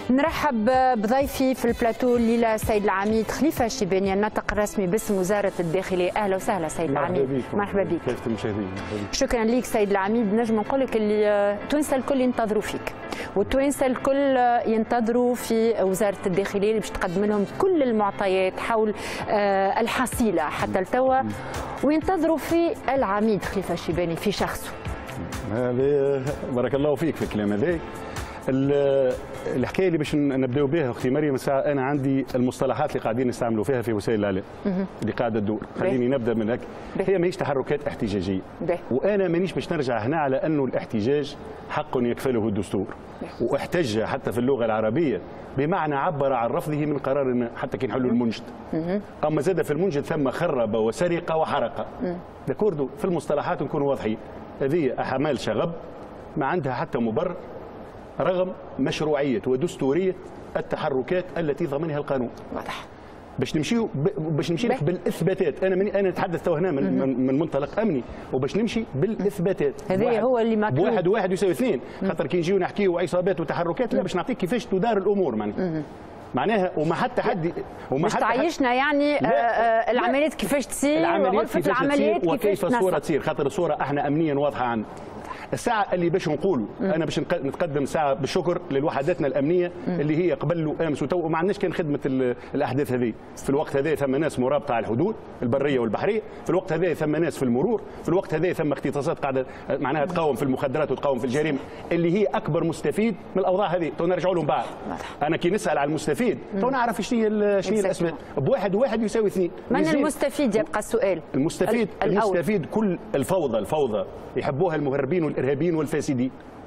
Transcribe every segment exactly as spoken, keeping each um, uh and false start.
نرحب بضيفي في البلاتو الليله السيد العميد خليفه الشيباني الناطق الرسمي باسم وزاره الداخليه. اهلا وسهلا سيد العميد. مرحبا بك. كيف المشاهدين؟ شكرا لك سيد العميد. نجم نقول لك اللي التوانسه الكل ينتظروا فيك، والتوانسه الكل ينتظروا في وزاره الداخليه اللي باش تقدم لهم كل المعطيات حول الحصيله حتى لتوا، وينتظروا في العميد خليفه الشيباني في شخصه. هذا بارك الله فيك في الكلام هذا. الحكايه اللي باش نبداو بها اختي مريم الساعه، انا عندي المصطلحات اللي قاعدين نستعملوا فيها في وسائل الاعلام اللي قاعده تدور. خليني نبدا من هيك. هي ماهيش تحركات احتجاجيه، وانا مانيش باش نرجع هنا على انه الاحتجاج حق يكفله الدستور، واحتج حتى في اللغه العربيه بمعنى عبر عن رفضه من قرار حتى كي نحلوا المنجد. اما زاد في المنجد ثم خرب وسرق وحرق. داكوردو في المصطلحات نكونوا واضحين. هذه اعمال شغب ما عندها حتى مبرر رغم مشروعيه ودستوريه التحركات التي ضمنها القانون. واضح. باش نمشيو باش نمشي لك بالاثباتات. انا من انا نتحدث تو هنا من, من من منطلق امني، وباش نمشي بالاثباتات. هذا هو اللي مطلوب. واحد وواحد يساوي اثنين، خاطر كي نجيو نحكيو عصابات وتحركات لا باش نعطيك كيفاش تدار الامور معناها. معناها وما حتى حد وما حتى تعيشنا يعني آه آه العمليات كيفاش تصير، وغرفه العمليات كيفاش الصوره تصير، خاطر الصوره احنا امنيا واضحه عندنا. الساعة اللي باش نقولوا أنا باش نتقدم ساعة بالشكر للوحداتنا الأمنية اللي هي قبل وأمس وتو وما عندناش كان خدمة الأحداث هذه. في الوقت هذا ثم ناس مرابطة على الحدود البرية والبحرية، في الوقت هذا ثم ناس في المرور، في الوقت هذا ثم اختصاصات قاعدة معناها تقاوم في المخدرات وتقاوم في الجريمة اللي هي أكبر مستفيد من الأوضاع هذه. تو نرجعوا لهم بعد. أنا كي نسأل على المستفيد تو نعرف شنو هي شنو هي الأسباب. بواحد وواحد يساوي اثنين. من المستفيد يبقى السؤال؟ المستفيد المستفيد كل الفوضى الفوضى يحبوها المهربين والإرهابيين والفاسدين.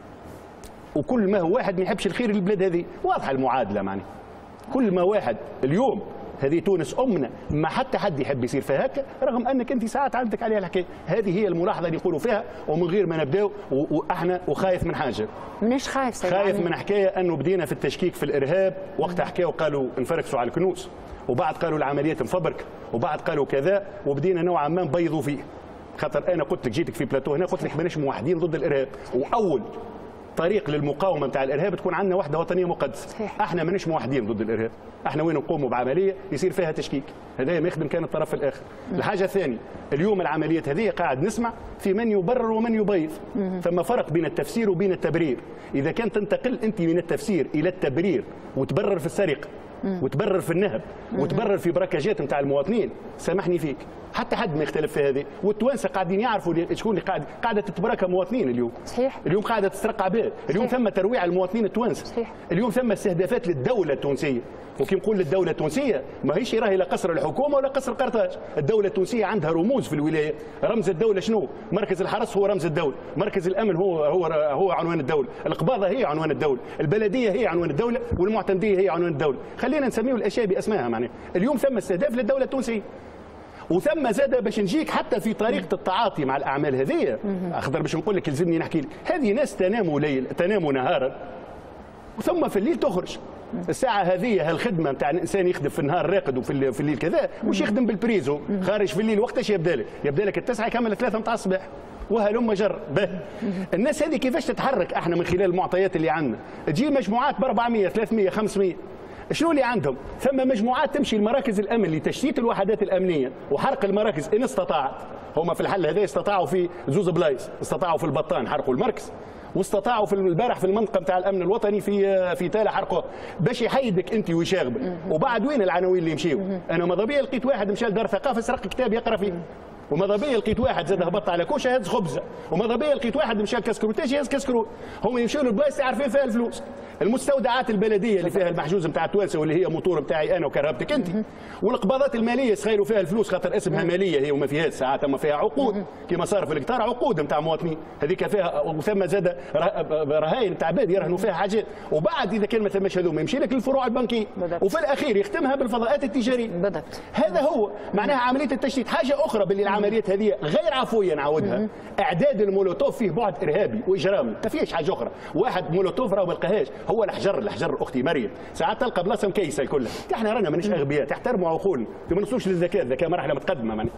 وكل ما هو واحد ما يحبش الخير للبلاد هذه، واضحه المعادله معناها. كل ما واحد اليوم هذه تونس امنا ما حتى حد يحب يصير فيها هكا، رغم انك انت ساعات عندك عليها الحكايه، هذه هي الملاحظه اللي يقولوا فيها ومن غير ما نبداو. واحنا وخايف من حاجه. مانيش خايف سيدي، خايف من حكايه انه بدينا في التشكيك في الارهاب، وقتها حكاوا قالوا نفركسوا على الكنوس، وبعد قالوا العمليات مفبركه، وبعد قالوا كذا، وبدينا نوعا ما نبيضوا فيه. خاطر انا قلت لك جيتك في بلاتو هنا قلت لك ماناش موحدين ضد الارهاب، واول طريق للمقاومه نتاع الارهاب تكون عندنا وحده وطنيه مقدسه. احنا ماناش موحدين ضد الارهاب، احنا وين نقوموا بعمليه يصير فيها تشكيك، هذا ما يخدم كان الطرف الاخر. الحاجه الثانيه اليوم العمليات هذه قاعد نسمع في من يبرر ومن يبيض، ثم فرق بين التفسير وبين التبرير. اذا كان تنتقل انت من التفسير الى التبرير وتبرر في السرقه وتبرر في النهب وتبرر في بركاجات نتاع المواطنين، سامحني فيك حتى حد ما يختلف في هذه. والتوانسه قاعدين يعرفوا شكون اللي قاعد قاعده تتبركى مواطنين اليوم. صحيح. اليوم قاعده تسرق عباد، اليوم ثم ترويع المواطنين التوانسه. صحيح. اليوم ثم استهدافات للدوله التونسيه، وكي نقول للدوله التونسيه ماهيش راهي لا قصر الحكومه ولا قصر قرطاج، الدوله التونسيه عندها رموز في الولايات. رمز الدوله شنو؟ مركز الحرس هو رمز الدوله، مركز الامن هو هو هو عنوان الدوله، القباضه هي عنوان الدوله، البلديه هي عنوان الدوله، والمعتمديه هي عنوان الدوله. خلينا نسميو الاشياء باسمائها معناها. اليوم ثم استهداف للدوله التونسيه. وثم زاد باش نجيك حتى في طريقه التعاطي مع الاعمال هذه، اخضر باش نقول لك يلزمني نحكي لك، هذه ناس تنام ليل تنام نهارا وثم في الليل تخرج. الساعه هذه هالخدمه نتاع الانسان يخدم في النهار راقد وفي في الليل كذا، مش يخدم بالبريزو خارج في الليل. وقتاش يبدا لك؟ يبدا لك التسعه يكمل ثلاثه نتاع الصباح. وهلم جر به. الناس هذه كيفاش تتحرك؟ احنا من خلال المعطيات اللي عندنا تجي مجموعات ب أربعمية ثلاثمية خمسمية. شنو اللي عندهم؟ ثم مجموعات تمشي لمراكز الامن لتشتيت الوحدات الامنيه وحرق المراكز ان استطاعت. هما في الحل هذا استطاعوا في زوز بلايص، استطاعوا في البطان حرقوا المركز، واستطاعوا في البارح في المنطقه نتاع الامن الوطني في في تالا حرقوه باش يحيدك انت ويشاغبك. وبعد وين العناوين اللي يمشيو؟ انا ماذا بيا لقيت واحد مشى لدار ثقافه سرق كتاب يقرا فيه، وماذا بيا لقيت واحد زاد هبط على كوشه هز خبزه، وماذا بيا لقيت واحد مشى لكسكروتاج يهز كسكروت. هم يمشيوا للبلايص عارفين فيها الفلوس. المستودعات البلديه اللي فيها المحجوز نتاع التوانسه واللي هي موتور نتاعي انا وكرهبتك انت، والقباضات الماليه يسخيلوا فيها الفلوس خاطر اسمها ماليه هي وما فيهاش ساعات، اما فيها عقود كيما صار في الكتار عقود نتاع مواطنين هذيك فيها. وثم زاد رهاين نتاع عباد يرهنوا فيها حاجات. وبعد اذا كان ما ثماش هذوما يمشي لك للفروع البنكيه، وفي الاخير يختمها بالفضاءات التجاريه. بالضبط. هذا هو معناها عمليه التشتيت. حاجه اخرى باللي العمليات هذه غير عفويه نعاودها، اعداد المولوتوف فيه بعد ارهابي واجرامي، ما فيهش حاجه اخرى. واحد مولوتوف راهو ما لقاهاش، هو الحجر الحجر اختي مريم ساعات تلقى بلاصه مكيسه الكل. احنا رانا ماناش اغبياء، تحترموا عقولنا، ما نوصلوش للذكاء، الذكاء مرحله متقدمه. معناها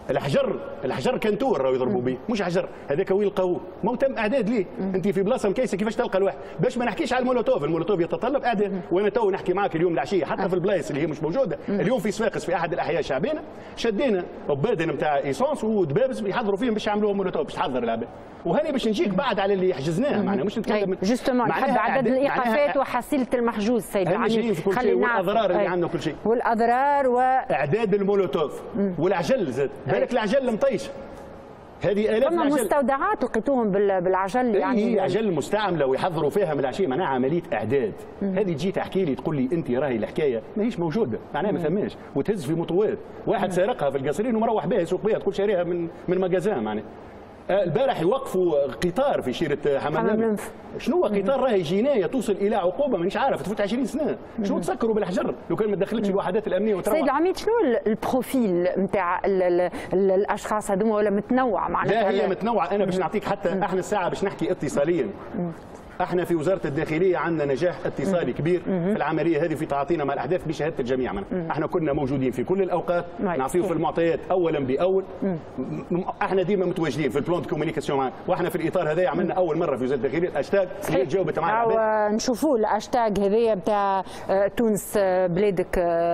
الحجر الحجر كنتور راهو يضربوا به، مش حجر هذاك وين لقاوه؟ ما هو تم اعداد ليه؟ انت في بلاصه مكيسه كيفاش تلقى الواحد؟ باش ما نحكيش على المولوتوف، المولوتوف يتطلب اعداد، وانا تو نحكي معك اليوم العشيه حتى في البلايص اللي هي مش موجوده، اليوم في صفاقس في احد الاحياء الشعبيه شدينا بادن نتاع ايسونس ودبابز يحضروا فيهم باش يعملوهم مولوتوف باش تحضر العباد، وهاني باش نجيك بعد على اللي حجزناه معناها مش نتكلم جوستومون نحب عدد الايقافات وحصيله المحجوز سيد العميد خلينا والاضرار اللي عندنا كل شيء والاضرار و اعداد المولوتوف والعجل زاد بالك العجل مطيش هذه الاف ثم مستودعات لقيتوهم بالعجل يعني هي عجل مستعمله ويحضروا فيها من العشيه معناها عمليه اعداد. هذه تجي تحكي لي تقول لي انت راهي الحكايه ماهيش موجوده معناها ما ثماش وتهز في مطوات واحد سارقها في القصرين ومروح بها يسوق بها تقول شاريها من من مجازان معناها. البارح يوقفوا قطار في شيره حمام المنف. شنو هو قطار راهي جنايه توصل الى عقوبه مانيش عارف تفوت عشرين سنه. شنو تسكروا بالحجر لو كان ما تدخلتش الوحدات الامنيه وتروح. سيد العميد شنو البروفيل نتاع الاشخاص هذوما ولا متنوع معناتها؟ لا هي متنوعه. انا باش نعطيك حتى احنا الساعه باش نحكي اتصاليا. احنا في وزاره الداخليه عندنا نجاح اتصالي كبير في العمليه هذه في تعاطينا مع الاحداث بشهاده الجميع معنا. احنا كنا موجودين في كل الاوقات نعطيه في المعطيات اولا باول. احنا ديما متواجدين في البلان دو كومونيكاسيون معنا واحنا في الاطار هذا عملنا اول مره في وزاره الداخليه الاشتاج اللي جاوبت معنا نشوفوا الاشتاج هذايا بتاع تونس بلادك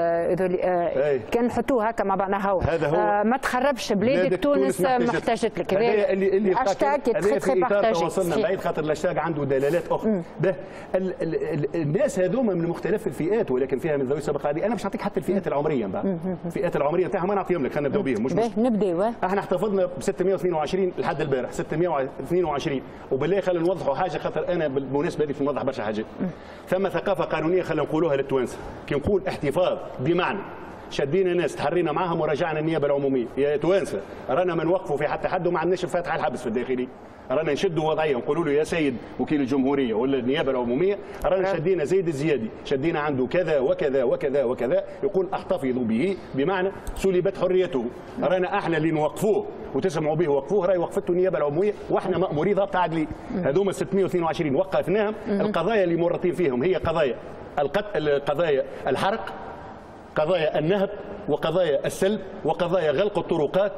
كان نحطوه هكا مع بعضنا هو هذا هو ما تخربش بلادك تونس محتاجت لك هذا اللي اللي الاشتاج تري تري بارتاجي وصلنا بعيد خاطر الاشتاج عنده دلالات اخرى. ده ال ال الناس هذوما من مختلف الفئات ولكن فيها من ذوي السابقه عادي. انا مش نعطيك حتى الفئات العمريه بعد الفئات العمريه نتاعهم ما نعطيهم لك خلينا نبداو بهم مش مشكل. نبداو احنا احتفظنا ب ستمائة واثنين وعشرين لحد البارح ستمائة واثنين وعشرين وبالله خلينا نوضحوا حاجه خاطر انا بالمناسبه هذه نوضح برشا حاجات. ثم ثقافه قانونيه خلينا نقولوها للتوانسه كي نقول احتفاظ بمعنى شدينا ناس تحرينا معاهم ورجعنا النيابه العموميه يا توانسه رانا ما نوقفوا في حتى حد وما عندناش فاتحه الحبس في الداخليه. رانا نشدوا وضعيه نقولوا له يا سيد وكيل الجمهوريه ولا النيابه العموميه رانا شدينا زيد الزيادي شدينا عنده كذا وكذا وكذا وكذا يقول احتفظوا به بمعنى سلبت حريته. رانا احنا اللي نوقفوه وتسمعوا به وقفوه راهي وقفته النيابه العموميه واحنا مامورين ضبط عدلي. هذوما ستمائة واثنين وعشرين وقفناهم. القضايا اللي مرتين فيهم هي قضايا القتل قضايا الحرق قضايا النهب وقضايا السلب وقضايا غلق الطرقات.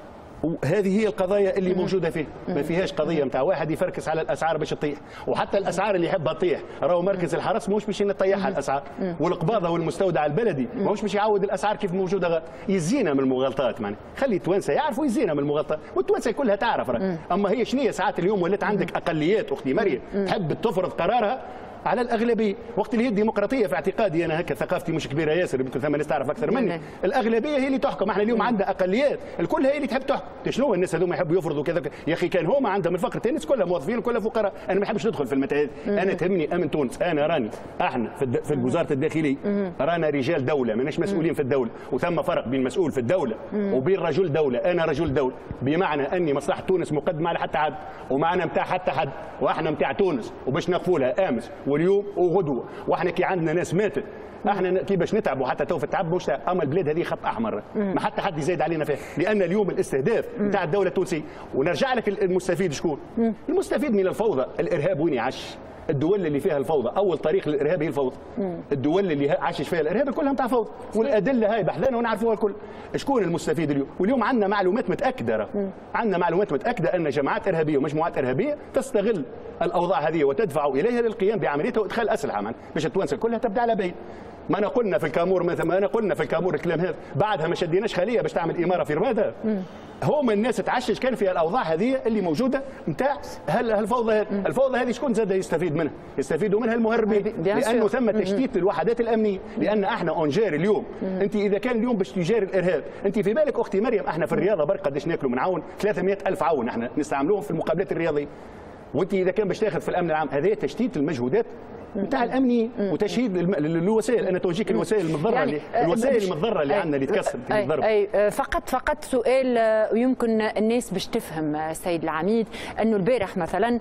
وهذه هي القضايا اللي موجوده فيه ما فيهاش قضيه نتاع واحد يفركس على الاسعار باش تطيح وحتى الاسعار اللي يحبها تطيح راهو مركز الحرس ماهوش باش يطيحها الاسعار والقباضه والمستودع البلدي ماهوش باش يعاود الاسعار كيف موجوده غير. يزينا من المغالطات معناها خلي التوانسه يعرفوا يزينا من المغالطات والتوانسه كلها تعرف راه. اما هي شنو ساعات اليوم ولات عندك اقليات اختي مريم تحب تفرض قرارها على الاغلبيه وقت اللي هي الديمقراطيه في اعتقادي انا هكا ثقافتي مش كبيره ياسر يمكن ثم ناس تعرف اكثر مني. الاغلبيه هي اللي تحكم. احنا اليوم عندنا اقليات الكل هي اللي تحب تحكم. شنو الناس هذوما يحبوا يفرضوا كذا يا اخي كان هما عندهم الفقر الناس كلها موظفين وكلها فقراء. انا ما نحبش ندخل في المتاهات. انا تهمني امن تونس. انا راني احنا في, في وزاره الداخليه رانا رجال دوله ماناش مسؤولين في الدوله وثم فرق بين مسؤول في الدوله وبين رجل دوله. انا رجل دوله بمعنى اني مصلحه تونس مقدمه على حتى حد ومعنا نتاع حتى حد واحنا نتاع تونس وباش نقفولها امس واليوم وغدوه. واحنا كي عندنا ناس ماتت احنا كي باش نتعبوا حتى تو في التعب مش اما البلاد هذه خط احمر ما حتى حد يزايد علينا فيها لان اليوم الاستهداف نتاع الدوله التونسيه. ونرجع لك المستفيد شكون؟ المستفيد من الفوضى. الارهاب وين يعش؟ الدول اللي فيها الفوضى اول طريق للارهاب هي الفوضى. الدول اللي عاشش فيها الارهاب كلها نتاع فوضى والادله هاي بحذانا ونعرفوها الكل. شكون المستفيد اليوم؟ واليوم عندنا معلومات متاكده عندنا معلومات متاكده ان جماعات ارهابيه ومجموعات ارهابيه تستغل الاوضاع هذه وتدفع اليها للقيام بعمليتها وادخال اسلحه معنا باش التوانسه كلها تبدا على بين. ما انا قلنا في الكامور مثلا ما انا قلنا في الكامور الكلام هذا بعدها ما شديناش خليه باش تعمل اماره في رمادة. هما الناس تعشش كان في الاوضاع هذه اللي موجوده نتاع هالفوضى هذه. الفوضى هذه شكون زاد يستفيد منها؟ يستفيدوا منها المهربين لانه ثم تشتيت للوحدات الامنيه. لان احنا اونجاري اليوم انت اذا كان اليوم باش تجاري الارهاب انت في بالك اختي مريم احنا في الرياضه برك قداش ناكلوا من عون ثلاثمائة ألف عون احنا نستعملوهم في المقابلات الرياضيه. وانت اذا كان باش تاخذ في الامن العام هذا تشتيت المجهودات نتاع الامني وتشهيد الوسائل. انا توجيك الوسائل المضره يعني الوسائل المضره اللي عندنا اللي تكسر تضرب. اي فقط فقط سؤال يمكن الناس باش تفهم سيد العميد انه البارح مثلا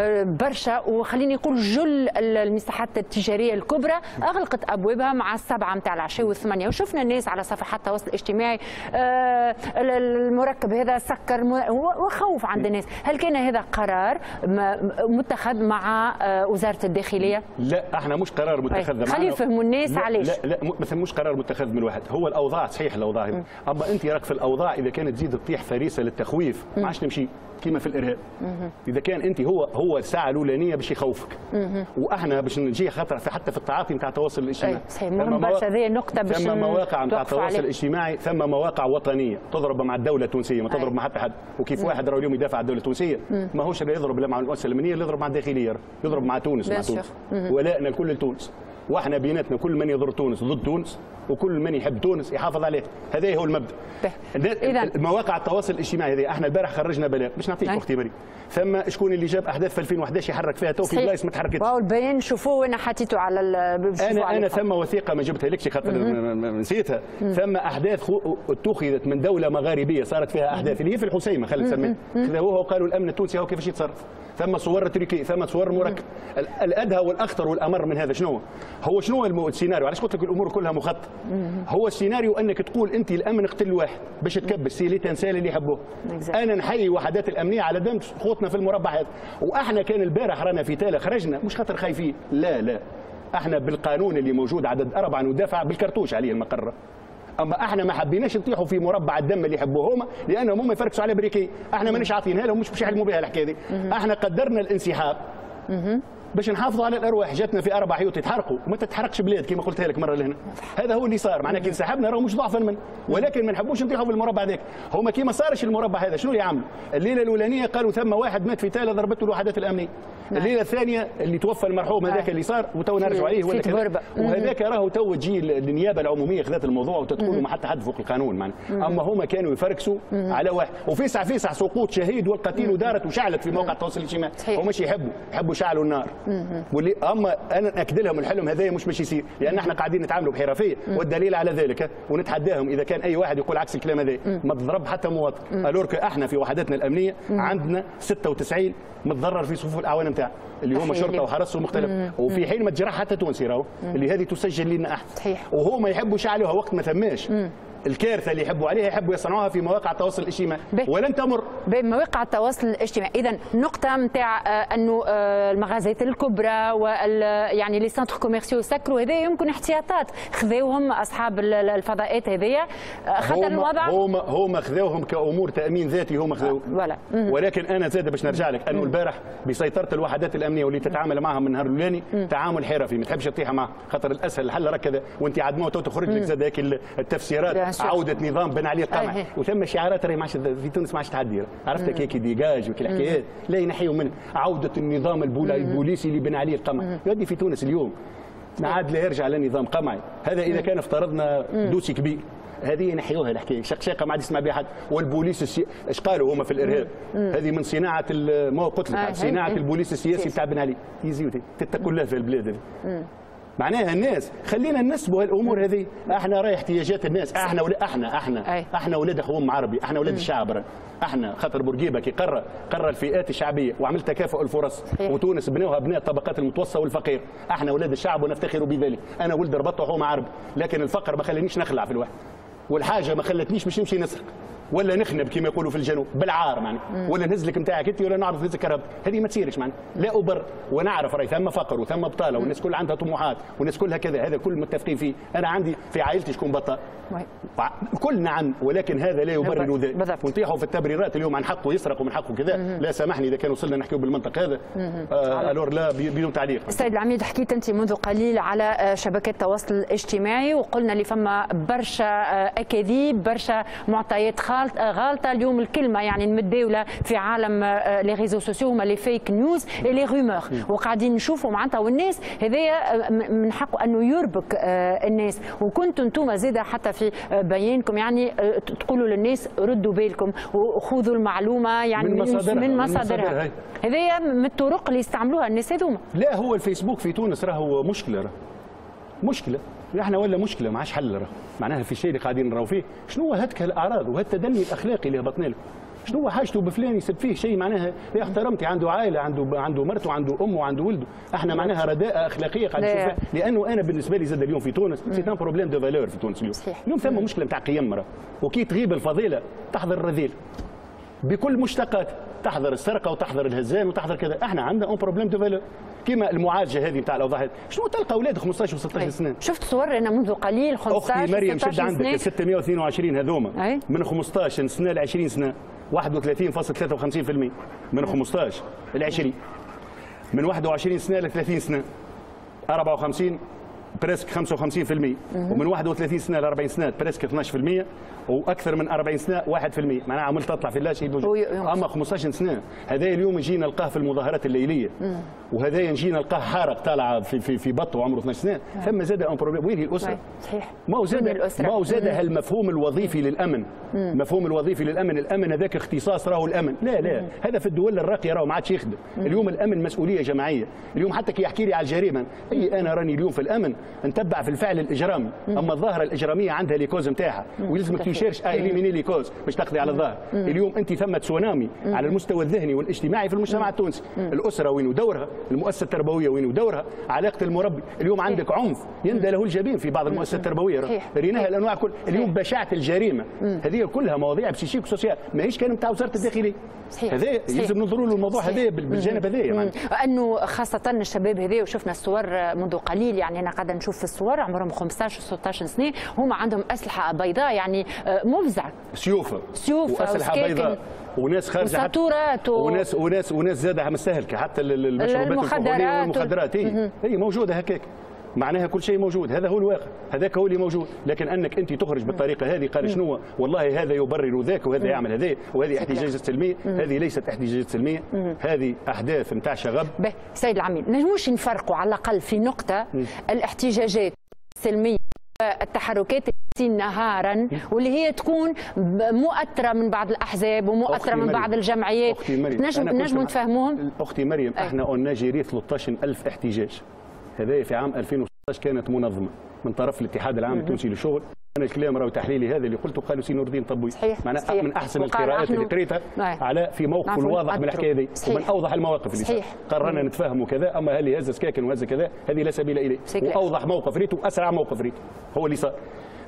برشا وخليني نقول جل المساحات التجاريه الكبرى اغلقت ابوابها مع السبعه نتاع العشاء والثمانيه وشفنا الناس على صفحات التواصل الاجتماعي المركب هذا سكر وخوف عند الناس. هل كان هذا قرار متخذ مع وزاره الداخليه؟ لا احنا مش قرار متخذ. خلي يفهموا الناس لا علاش. لا لا مثلا مش قرار متخذ من واحد، هو الاوضاع صحيح الاوضاع هذه، اما انت راك في الاوضاع اذا كانت تزيد تطيح فريسه للتخويف ما عادش تمشي كيما في الارهاب. اذا كان انت هو هو الساعه الاولانيه باش يخوفك، واحنا باش نجي خاطر في حتى في التعاطي نتاع التواصل الاجتماعي. صحيح مهم برشا، هذه نقطه باش ثم مواقع نتاع التواصل الاجتماعي، ثم مواقع وطنيه تضرب مع الدوله التونسيه، ما تضرب مع حتى حد. وكيف واحد راه اليوم يدافع عن الدوله التونسيه ماهوش اللي يضرب لا مع المؤسسه الامنيه، اللي يضرب مع الداخليه، يضرب مع تونس مع تونس. ولائنا الكل لتونس، واحنا بيناتنا كل من يضر تونس ضد تونس، وكل من يحب تونس يحافظ عليها. هذا هو المبدا. مواقع التواصل الاجتماعي هذه احنا البارح خرجنا بلاغ باش نعطيك اختي مريم، ثم شكون اللي جاب احداث في ألفين وأحد عشر يحرك فيها تو في بلايص ما تحركتش. واو البيان شوفوه وانا حطيته على انا على انا ثم وثيقه ما جبتها لكش خاطر نسيتها. ثم احداث اتخذت من دوله مغاربيه صارت فيها احداث اللي هي في الحسيمه خلينا نسميها، خذوها وقالوا الامن التونسي هو كيفاش يتصرف. ثم صور تركي، ثم صور مركب. الادهى والاخطر والامر من هذا شنو هو؟ شنو هو السيناريو؟ علاش قلت لك الامور كلها مخططه. هو السيناريو انك تقول انت الامن اقتل واحد باش تكبس سي لي تنسال اللي يحبوه. انا نحيي وحدات الامنيه على دم خوتنا في المربع هذا، واحنا كان البارح رانا في تاله خرجنا مش خاطر خايفين، لا لا احنا بالقانون اللي موجود عدد أربعة ندافع بالكرتوش عليه المقره. اما احنا ما حبيناش نطيحوا في مربع الدم اللي يحبوه هما، لانهم هم يفركسوا على بريكي، احنا ماناش عاطينها لهم، مش باش يعلموا بها الحكايه دي. احنا قدرنا الانسحاب باش نحافظوا على الارواح. جاتنا في اربع حيوت يتحرقوا وما تتحرقش بلاد كما قلتها لك مره لهنا. هذا هو اللي صار، معناه كي انسحبنا راهو مش ضعفا من، ولكن ما نحبوش نطيحوا في المربع ذاك. هما كي ما صارش المربع هذا شنو اللي عملوا؟ الليله الاولانيه قالوا ثم واحد مات في تاله ضربته الوحدات الامنيه. الليله الثانيه اللي توفى المرحوم هذاك اللي صار وتو نرجعوا عليه ولا كذا، وهذاك راهو تو تجي النيابه العموميه خذت الموضوع وتدخل ما حتى حد فوق القانون معناه. اما هما كانوا يفركسوا على واحد، وفيسع فيسع سقوط شهيد والقتيل ودارت وشعلت في موقع التواصل الاجتماعي. هما مش يحبوا يحبوا شعلوا النار. واللي اما انا ناكد لهم الحلم هذا مش باش يصير، لان احنا قاعدين نتعاملوا بحرفيه، والدليل على ذلك ونتحداهم اذا كان اي واحد يقول عكس الكلام هذا ما تضرب حتى مواطن. الورك احنا في وحداتنا الامنيه عندنا ستة وتسعين متضرر في صفوف الاعوان نتاعنا اللي هما شرطه وحرس ومختلف، وفي حين ما تجرح حتى تونسي راهو اللي هذه تسجل لنا احنا. وهما يحبوا يشعلوها وقت ما ثماش الكارثه اللي يحبوا عليها يحبوا يصنعوها في مواقع التواصل الاجتماعي ولن تمر. بمواقع التواصل الاجتماعي اذا نقطه نتاع انه المغازات الكبرى وال يعني لي سانتر كوميرسيو سكروا، هذا يمكن احتياطات خذوهم اصحاب الفضاءات هذيا خاطر الوضع هما هما خذوهم كامور تامين ذاتي هما خذوهم. ولا ولكن انا زاد باش نرجع لك انه البارح بسيطره الوحدات الامنيه واللي تتعامل معهم من النهار الاولاني تعامل حرفي، ما تحبش تطيح معه خاطر الاسهل الحل راك كذا وانت عاد موت تخرج لك زاد هيك التفسيرات عوده نظام بن علي القمع وثم شعارات راهي معش في تونس ما عادش تعدي، عرفت كيك ديجاج وكل الحكايات لا ينحيوا منه. عوده النظام البوليسي اللي بن علي القمع يودي في تونس اليوم ما عاد لا يرجع لنظام قمعي. هذا اذا كان افترضنا دوسي كبير هذه ينحيوها الحكايه شقشاقه ما عاد يسمع بها حد. والبوليس السي... ايش قالوا هما في الارهاب؟ هذه من صناعه ما قلت لك صناعه البوليس السياسي بتاع بن علي يزيد كلها في البلاد هذه. معناها الناس خلينا نسبوا هالامور هذه، احنا راي احتياجات الناس، احنا ولا احنا احنا أي. احنا ولاد اخوهم عربي، احنا ولاد الشعب، احنا خاطر بورقيبه كي قرر قرر الفئات الشعبيه وعمل تكافؤ الفرص وتونس بنوها ابناء الطبقات المتوسطه والفقير، احنا ولاد الشعب ونفتخر بذلك. انا ولد ربط وحوم عربي، لكن الفقر ما خلانيش نخلع في الواحد، والحاجه ما خلتنيش باش نمشي نسرق ولا نخنب كما يقولوا في الجنوب بالعار معنى، ولا نهز لك نتاعك انت ولا نعرف نهزك كهرباء، هذه ما تصيرش معنى. لا أبر ونعرف راهي ثم فقر وثم بطاله والناس كلها عندها طموحات والناس كلها كذا، هذا كل متفقين فيه. انا عندي في عائلتي شكون بطال كلنا عن، ولكن هذا لا يبرر ذلك. ونطيحوا في التبريرات اليوم عن حقه يسرق ومن حقه كذا، لا سامحني اذا كان وصلنا نحكيو بالمنطق هذا آه الور لا بدون تعليق. السيد العميد حكيت انت منذ قليل على شبكات التواصل الاجتماعي وقلنا اللي فما برشا اكاذيب برشا معطيات غالطه. اليوم الكلمه يعني المتداوله في عالم لي ريزو سوسيو هما لي فيك نيوز لي رومور، وقاعدين نشوفوا معناتها والناس هذايا من حقه انه يربك الناس. وكنتم انتم زاده حتى في بيانكم يعني تقولوا للناس ردوا بالكم وخذوا المعلومه يعني من مصادرها, من مصادرها. هذايا من الطرق اللي يستعملوها الناس هذوما. لا هو الفيسبوك في تونس راهو مشكله راه مشكله احنا ولا مشكله ما عادش حل راه معناها في الشيء اللي قاعدين نراو فيه. شنو هتك الاعراض وهالتدني الاخلاقي اللي هبطنا له؟ شنو حاجته بفلان يسب فيه شيء معناها يا احترمتي عنده عائله عنده عنده مرته عنده امه عنده ولده، احنا معناها رداءه اخلاقيه قاعد نشوفها. لانه انا بالنسبه لي زاد اليوم في تونس سي ان بروبليم دو فالور في تونس اليوم. اليوم ثم مشكله نتاع قيم مرة، وكي تغيب الفضيله تحضر الرذيل بكل مشتقات، تحضر السرقه وتحضر الهزان وتحضر كذا. احنا عندنا اون بروبليم دو فالور كيما المعالجه هذه نتاع الاوضاع. شنو تلقى اولاد خمسطاش و ستطاش سنه؟ شفت صور انا منذ قليل خمسطاش اختي مريم شد عندك ستمائة واثنين وعشرين هذوما من خمسطاش سنه ل عشرين سنه واحد وثلاثين فاصلة ثلاثة وخمسين بالمئة من خمسطاش ل عشرين، من واحد وعشرين سنه ل ثلاثين سنه أربعة وخمسين بريسك خمسة وخمسين بالمئة، ومن واحد وثلاثين سنه ل أربعين سنه بريسك اثناش بالمئة، واكثر من أربعين سنه واحد بالمئة، معناها عملت تطلع في اللاشيء. اما خمسطاش سنه هذا اليوم نجي نلقاه في المظاهرات الليليه، وهذا نجي نلقاه حارق طالع في في في بطه وعمره اثناش سنه، ثم زاد ان بروبليم. وين هي الاسره؟ صحيح. ما هو زاد ما هو زاد هالمفهوم الوظيفي للامن، المفهوم الوظيفي للامن، الامن هذاك اختصاص راهو الامن، لا لا هذا في الدول الراقيه راهو ما عادش يخدم. اليوم الامن مسؤوليه جماعيه، اليوم حتى كي يحكي لي على الجريمه، اي انا راني اليوم في الامن نتبع في الفعل الاجرامي، اما الظاهره الاجراميه عندها ليكوز نتاعها، ويلزمك تشيرش اليميني ليكوز باش تقضي على الظاهر. اليوم انت ثم تسونامي على المستوى الذهني والاجتماعي في المجتمع التونسي، الاسره وين دورها، المؤسسه التربويه وين دورها، علاقه المربي، اليوم عندك عنف يندى له الجبين في بعض المؤسسات التربويه، ريناها الانواع كل، اليوم بشاعه الجريمه هذه كلها مواضيع بسيشيك وسوسيال ماهيش كان نتاع وزاره الداخليه. هذا يلزم ننظروا له الموضوع هذا بالجانب هذايا، انه خاصه الشباب هذا، وشفنا الصور منذ قليل، يعني انا قاعده نشوف في الصور عمرهم خمسطاش و ستطاش سنه، هما عندهم اسلحه بيضاء يعني مفزعه، سيوف سيوف واسلحه بيضاء، وناس خارجه وساطورات و... وناس وناس وناس زادها مستهلكه، حتى المشروبات الكحوليه والمخدرات هي هي موجوده هكاك، معناها كل شيء موجود، هذا هو الواقع، هذاك هو اللي موجود. لكن انك انت تخرج بالطريقه هذه، قال شنو والله هذا يبرر ذاك وهذا يعمل هذا وهذه احتجاجات سلميه، هذه ليست احتجاجات سلميه، هذه احداث نتاع شغب. به سيد العميد، نجموش نفرقوا على الاقل في نقطه الاحتجاجات السلميه التحركات نهارا واللي هي تكون مؤثره من بعض الاحزاب ومؤثره من بعض الجمعيات، نجم نجم نفهموهم. اختي مريم أي. احنا قلنا جري ثلاثطاش ألف احتجاج، هذا في عام ألفين وستطاش كانت منظمه من طرف الاتحاد العام التونسي للشغل. انا الكلام راهو تحليلي هذا اللي قلته قالوا سي نور الدين طبوي، معناها من احسن القراءات اللي قريتها على في موقف الواضح من الحكايه هذه، ومن اوضح المواقف اللي صار. قررنا نتفاهموا كذا، اما هل هذا سكاكن وهذا كذا هذه لا سبيل اليه، واوضح موقف ريت واسرع موقف ريت هو اللي صار.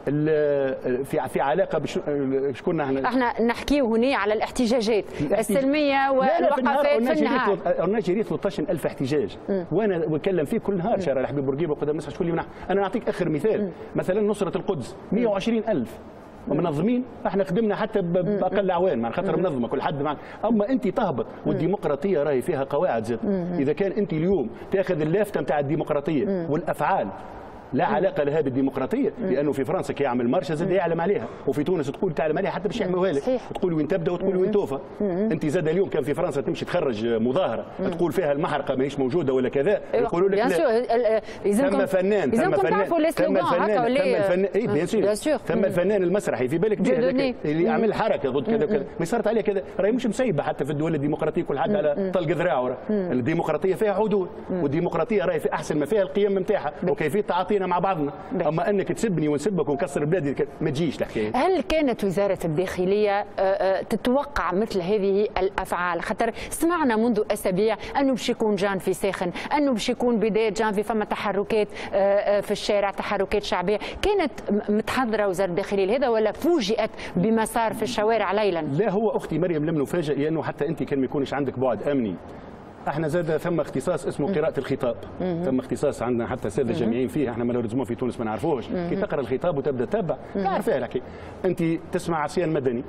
في في علاقه شكون احنا احنا نحكيو هنا على الاحتجاجات السلميه والوقفات في النهار. قلنا جري ثلاثطاش ألف احتجاج، وانا نتكلم فيه كل نهار شارع الحبيب بورقيبه قدام الناس. شكون اللي منح؟ انا نعطيك اخر مثال، مثلا نصره القدس مئة وعشرين ألف منظمين، احنا خدمنا حتى باقل اعوان مع خاطر منظمه كل حد معك. اما انت تهبط، والديمقراطيه راهي فيها قواعد زاد. اذا كان انت اليوم تاخذ اللافته نتاع الديمقراطيه والافعال لا علاقه لها بالديمقراطيه، لانه في فرنسا كي يعمل مارشا زاد يعلم عليها، وفي تونس تقول تعلم عليها حتى باش يعملوها لك، تقول وين تبدا وتقول وين توفى. انت زاد اليوم كان في فرنسا تمشي تخرج مظاهره تقول فيها المحرقه ماهيش موجوده ولا كذا، يقولوا لك لا ثم فنان ثم فنان ثم الفنان ثم الفنان اي بيان سور ثم الفنان المسرحي في بالك اللي يعمل حركه ضد كذا وكذا، ما صارت عليه كذا راهي مش مسيبه حتى في الدول الديمقراطيه كل حد على طلق ذراعه. الديمقراطيه فيها حدود، والديمقراطيه راهي في احسن ما فيها القيم نتاعها وكيفيه تعاطينا مع بعضنا. اما انك تسبني ونسبك ونكسر البلاد ما تجيش الحكايه. هل كانت وزاره الداخليه تتوقع مثل هذه الافعال؟ خاطر سمعنا منذ اسابيع انه باش يكون جانفي ساخن، انه باش يكون بدايه جانفي فما تحركات في الشارع، تحركات شعبيه، كانت متحضره وزاره الداخليه لهذا ولا فوجئت بما صار في الشوارع ليلا؟ لا هو اختي مريم لم نفاجئ، لانه حتى انت كان ما يكونش عندك بعد امني. احنا زاد ثم اختصاص اسمه قراءة الخطاب، ثم اختصاص عندنا حتى الساده الجامعيين فيه، احنا مالوريزمون في تونس ما نعرفوش، كي تقرا الخطاب وتبدا تتبع تعرفها الحكايه. انت تسمع عصيان مدني،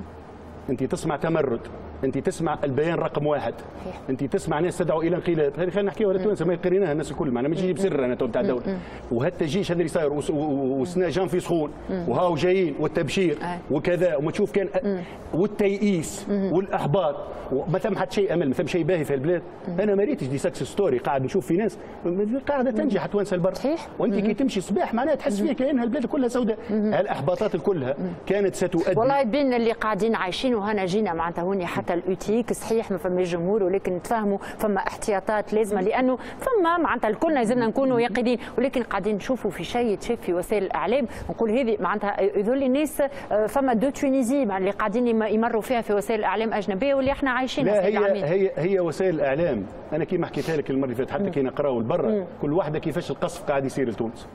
انت تسمع تمرد، انت تسمع البيان رقم واحد، انت تسمع ناس تدعو الى انقلاب، هذه خلينا نحكيها ولا تونس ما قريناها الناس الكل، معنا ما تجي بسر انا تاع الدوله. وهالتجيش هذا اللي صاير وسنا جان في سخون وهاو جايين والتبشير وكذا، وما تشوف كان والتيئيس والاحباط، وما ثم حتى شيء امل، ما ثم شيء باهي في البلاد. انا ما ريتش دي سكس ستوري، قاعد نشوف في ناس قاعده تنجح توانسه البر، وانت كي تمشي صباح معناها تحس فيها كانها البلاد كلها سوداء. هالاحباطات كلها كانت ستؤدي والله بين اللي قاعدين عايشين وهنا جينا معناتها هوني حتى الاوتيك صحيح ما فماش جمهور، ولكن نتفاهموا فما احتياطات لازمه، لانه فما معناتها الكلنا لازمنا نكونوا يقظين، ولكن قاعدين نشوفوا في شيء يتشاف في وسائل الاعلام نقول هذه معناتها يذل الناس فما دو تونيزي اللي قاعدين يمروا فيها في وسائل الاعلام اجنبيه واللي احنا عايشينها. لا هي هي هي وسائل الاعلام، انا كيما حكيتها لك المره اللي فاتت حتى كي نقراو لبرا كل واحده كيفاش القصف قاعد يصير لتونس.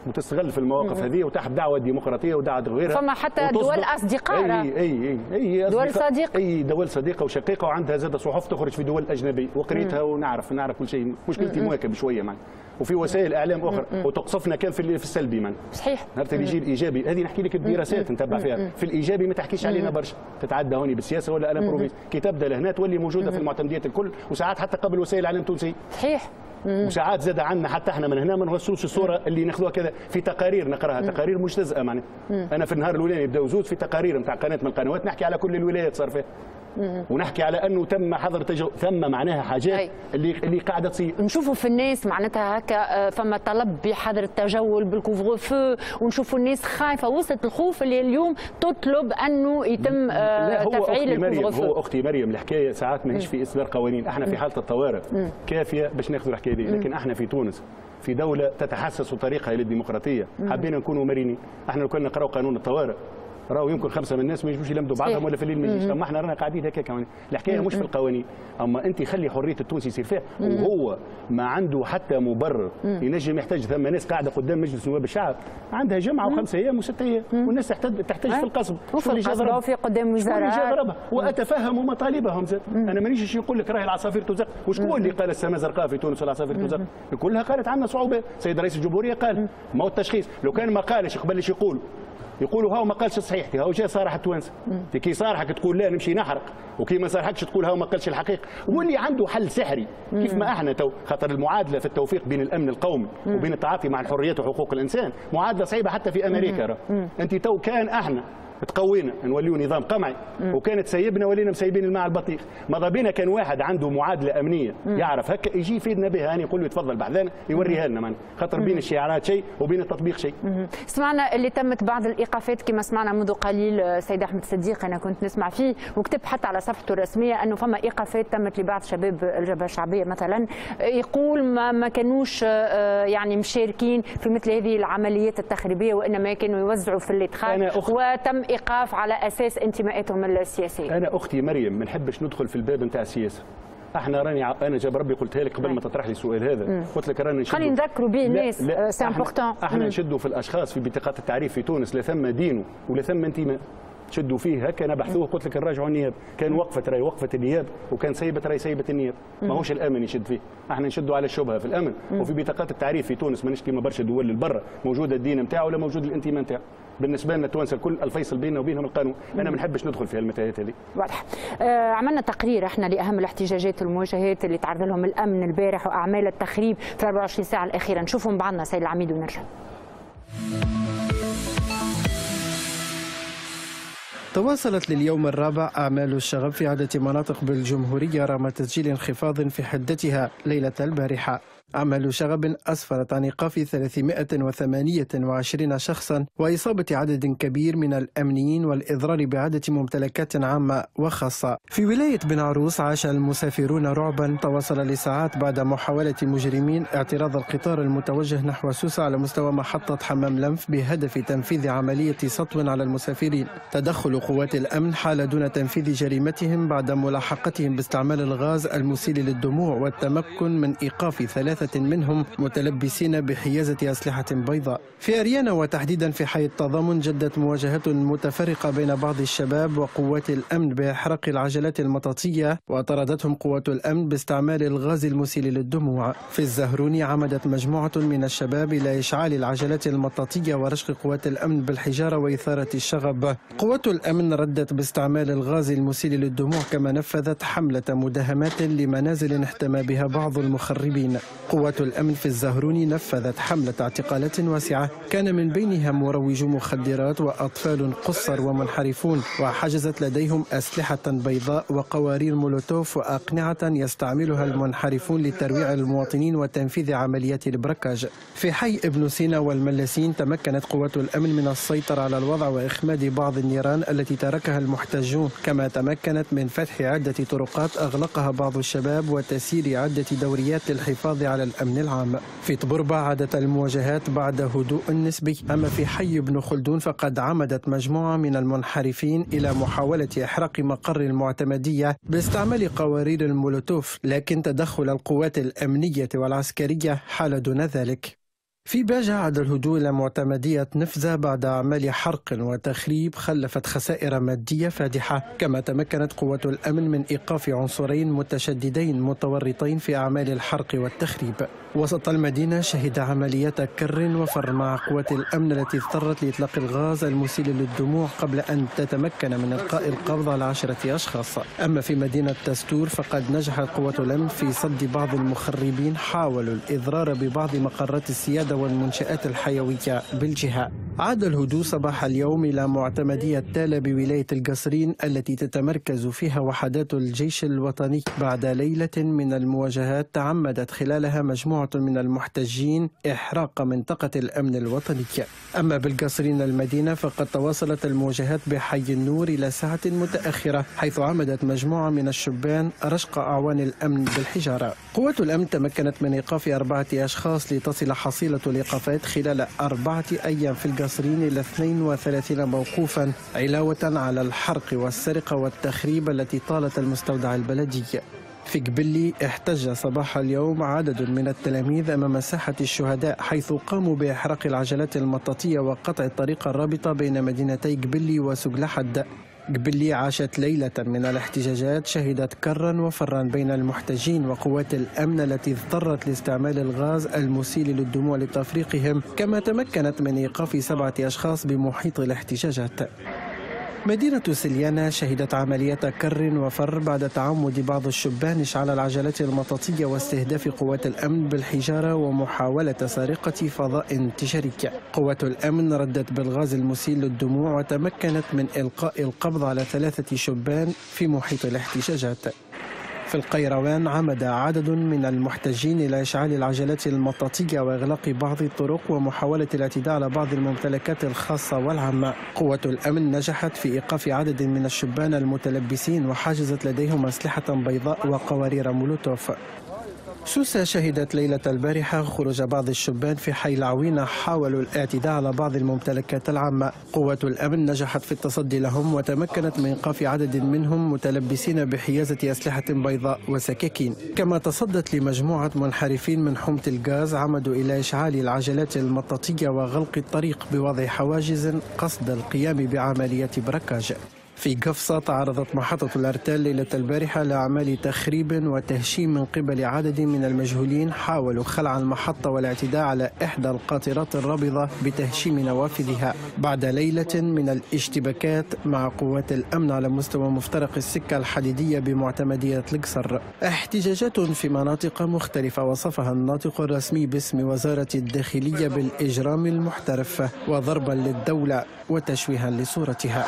وتستغل في المواقف هذه وتحت دعوه ديمقراطيه ودعوه غيرها. فما حتى دول اصدقاء. اي اي اي, أي دول صديقه. اي دول صديقه وشقيقه وعندها زاد صحف تخرج في دول اجنبيه وقريتها ونعرف نعرف كل شيء. مشكلتي مواكب شويه معي وفي وسائل اعلام اخرى وتقصفنا كان في في السلبي معنا. صحيح. نهار اللي يجي الايجابي هذه نحكي لك الدراسات نتبع فيها. في الايجابي ما تحكيش علينا برشا تتعدى هوني بالسياسه ولا الامبروفيز كي تبدا لهنا تولي موجوده في المعتمديات الكل وساعات حتى قبل وسائل الاعلام التونسيه. صحيح. وساعات زاد عنا حتى احنا من هنا ما نوصلوش الصوره اللي ناخذوها كذا في تقارير نقراها تقارير مجتزئه معناها. انا في النهار الاولاني يبداو زوز في تقارير نتاع قناه من القنوات نحكي على كل الولايات صار فيها ونحكي على انه تم حظر تجو... ثم معناها حاجات أي. اللي اللي قاعده تصير. نشوفوا في الناس معناتها هكا فما طلب بحظر التجول بالكوفغ فو ونشوفوا الناس خايفه وصلت الخوف اللي اليوم تطلب انه يتم تفعيل الكوفغ فو. هو اختي مريم الحكايه ساعات ماهيش في اصدار قوانين، احنا في حاله الطوارئ كافيه باش ناخذوا الحكايه دي، لكن احنا في تونس في دوله تتحسس طريقها للديمقراطيه، حبينا نكونوا مرنين، احنا لو كنا نقراو قانون الطوارئ راهو يمكن خمسه من الناس ما يجوش يلمدوا بعضهم ولا في الليل ما يجيش، اما احنا رانا قاعدين هكا كمان، الحكايه مش في القوانين، اما انت خلي حريه التونسي يصير فيها وهو ما عنده حتى مبرر ينجم يحتاج. ثم ناس قاعده قدام مجلس نواب الشعب عندها جمعه وخمسه ايام وست ايام والناس تحتاج تحتاج في القصب وفي القصب وفي قدام وزراء واتفهم مطالبهم زاد. انا مانيش نقول لك راهي العصافير تزق، وشكون اللي قال السماء زرقاء في تونس والعصافير تزق؟ كلها قالت عندنا صعوبات، سيد رئيس الجمهوريه قال ما هو التشخيص، لو كان ما قالش قبل يقول يقولوا هاو ما قالش صحيح، هاو جا صارح التوانسه، كي صارحك تقول لا نمشي نحرق، وكي ما صارحكش تقول هاو ما قالش الحقيقه، واللي عنده حل سحري كيف ما احنا تو، خاطر المعادله في التوفيق بين الامن القومي وبين التعاطي مع الحريات وحقوق الانسان معادله صعيبه حتى في امريكا راه. انت تو كان احنا تقوينا نوليو نظام قمعي وكانت سيبنا ولينا مسيبين الماء البطيخ، ماذا بينا كان واحد عنده معادله امنيه يعرف هكا يجي يفيدنا بها، انا يقول له تفضل بعدين يوريها لنا معنا، خاطر بين الشعارات شيء وبين التطبيق شيء. سمعنا اللي تمت بعض الايقافات كما سمعنا منذ قليل سيد احمد الصديق، انا كنت نسمع فيه وكتب حتى على صفحته الرسميه انه فما ايقافات تمت لبعض شباب الجبهه الشعبيه مثلا، يقول ما ما كانوش يعني مشاركين في مثل هذه العمليات التخريبيه وانما كانوا يوزعوا في الادخال وتم ايقاف على اساس انتماءاتهم السياسيه. انا اختي مريم ما نحبش ندخل في الباب نتاع السياسه. احنا راني انا جاب ربي قلتها لك قبل ما تطرح لي السؤال هذا، قلت لك راني خلينا نذكروا به الناس سي امبورتون. احنا, احنا نشدوا في الاشخاص في بطاقات التعريف في تونس لا ثم دين ولا ثم انتماء، شدوا فيه هكا نبحثوه، قلت لك نراجعوا النيابه، كان وقفه راي وقفه النيابه وكان سيبه راي سيبه النيابه، ماهوش الامن يشد فيه، احنا نشدوا على الشبهه في الامن وفي بطاقات التعريف في تونس مانيش كيما برشا دول البرة موجوده الدين نتاعو ولا موجود الانتماء نتاعو. بالنسبه لنا التوانسه الكل الفيصل بيننا وبينهم القانون، انا ما نحبش ندخل في هالمتاهات هذه. واضح. آه عملنا تقرير احنا لاهم الاحتجاجات والمواجهات اللي تعرض لهم الامن البارح واعمال التخريب في أربعة وعشرين ساعه الاخيره، نشوفهم بعضنا سيد العميد ونرجع. تواصلت لليوم الرابع أعمال الشغب في عدة مناطق بالجمهورية رغم تسجيل انخفاض في حدتها ليلة البارحة. أعمال شغب أسفرت عن إيقاف ثلاثمائة وثمانية وعشرين شخصا وإصابة عدد كبير من الأمنيين والإضرار بعدة ممتلكات عامة وخاصة. في ولاية بن عروس عاش المسافرون رعبا تواصل لساعات بعد محاولة مجرمين اعتراض القطار المتوجه نحو سوسة على مستوى محطة حمام لنف بهدف تنفيذ عملية سطو على المسافرين. تدخل قوات الأمن حال دون تنفيذ جريمتهم بعد ملاحقتهم باستعمال الغاز المسيل للدموع والتمكن من إيقاف ثلاثة منهم متلبسين بحيازة أسلحة بيضاء. في أريانا وتحديدا في حي التضامن جدت مواجهات متفرقة بين بعض الشباب وقوات الأمن بإحراق العجلات المطاطية وطردتهم قوات الأمن باستعمال الغاز المسيل للدموع. في الزهروني عمدت مجموعة من الشباب إلى إشعال العجلات المطاطية ورشق قوات الأمن بالحجارة وإثارة الشغب. قوات الأمن ردت باستعمال الغاز المسيل للدموع كما نفذت حملة مداهمات لمنازل احتمى بها بعض المخربين. قوات الأمن في الزهروني نفذت حملة اعتقالات واسعة كان من بينها مروجو مخدرات وأطفال قصر ومنحرفون، وحجزت لديهم أسلحة بيضاء وقوارير مولوتوف وأقنعة يستعملها المنحرفون لترويع المواطنين وتنفيذ عمليات البركاج. في حي ابن سينا والملاسين تمكنت قوات الأمن من السيطرة على الوضع وإخماد بعض النيران التي تركها المحتجون، كما تمكنت من فتح عدة طرقات أغلقها بعض الشباب وتسيير عدة دوريات للحفاظ على الأمن العام. في طبربة عادت المواجهات بعد هدوء نسبي، أما في حي ابن خلدون فقد عمدت مجموعة من المنحرفين إلى محاولة إحراق مقر المعتمدية باستعمال قوارير المولوتوف، لكن تدخل القوات الأمنية والعسكرية حال دون ذلك. في باجة عاد الهدوء إلى معتمدية نفذة بعد أعمال حرق وتخريب خلفت خسائر مادية فادحة، كما تمكنت قوة الأمن من إيقاف عنصرين متشددين متورطين في أعمال الحرق والتخريب. وسط المدينة شهد عمليات كر وفر مع قوة الأمن التي اضطرت لإطلاق الغاز المسيل للدموع قبل أن تتمكن من إلقاء القبض على عشرة أشخاص. أما في مدينة تستور فقد نجحت قوة الأمن في صد بعض المخربين حاولوا الإضرار ببعض مقرات السيادة والمنشآت الحيوية بالجهة. عاد الهدوء صباح اليوم إلى معتمدية تالة بولاية القصرين التي تتمركز فيها وحدات الجيش الوطني بعد ليلة من المواجهات تعمدت خلالها مجموعة من المحتجين إحراق منطقة الأمن الوطني. أما بالقصرين المدينة فقد تواصلت المواجهات بحي النور إلى ساعة متأخرة، حيث عمدت مجموعة من الشبان رشق أعوان الأمن بالحجارة. قوة الأمن تمكنت من إيقاف أربعة أشخاص لتصل حصيلة الإيقافات خلال أربعة أيام في القصرين إلى اثنين وثلاثين موقوفا، علاوة على الحرق والسرقة والتخريب التي طالت المستودع البلدي. في قبلي احتج صباح اليوم عدد من التلاميذ أمام ساحة الشهداء، حيث قاموا بإحراق العجلات المطاطية وقطع الطريق الرابطة بين مدينتي قبلي وسقلحد. قبلي عاشت ليلة من الاحتجاجات شهدت كرا وفرا بين المحتجين وقوات الأمن التي اضطرت لاستعمال الغاز المسيل للدموع لتفريقهم، كما تمكنت من إيقاف سبعة أشخاص بمحيط الاحتجاجات. مدينة سليانة شهدت عمليات كر وفر بعد تعمد بعض الشبان إشعال العجلات المطاطية واستهداف قوات الأمن بالحجارة ومحاولة سرقة فضاء تجاري. قوات الأمن ردت بالغاز المسيل للدموع وتمكنت من إلقاء القبض على ثلاثة شبان في محيط الاحتجاجات. في القيروان عمد عدد من المحتجين إلى إشعال العجلات المطاطية وإغلاق بعض الطرق ومحاولة الاعتداء على بعض الممتلكات الخاصة والعامة. قوة الأمن نجحت في إيقاف عدد من الشبان المتلبسين وحجزت لديهم أسلحة بيضاء وقوارير مولوتوف. سوسة شهدت ليلة البارحة خروج بعض الشبان في حي العوينة حاولوا الاعتداء على بعض الممتلكات العامة. قوة الأمن نجحت في التصدي لهم وتمكنت من إيقاف عدد منهم متلبسين بحيازة أسلحة بيضاء وسكاكين، كما تصدت لمجموعة منحرفين من حمى الغاز عمدوا إلى إشعال العجلات المطاطية وغلق الطريق بوضع حواجز قصد القيام بعملية بركاج. في قفصة تعرضت محطة الأرتال ليلة البارحة لأعمال تخريب وتهشيم من قبل عدد من المجهولين حاولوا خلع المحطة والاعتداء على إحدى القاطرات الرابضة بتهشيم نوافذها بعد ليلة من الاشتباكات مع قوات الأمن على مستوى مفترق السكة الحديدية بمعتمدية القصر. احتجاجات في مناطق مختلفة وصفها الناطق الرسمي باسم وزارة الداخلية بالإجرام المحترف وضربا للدولة وتشويها لصورتها.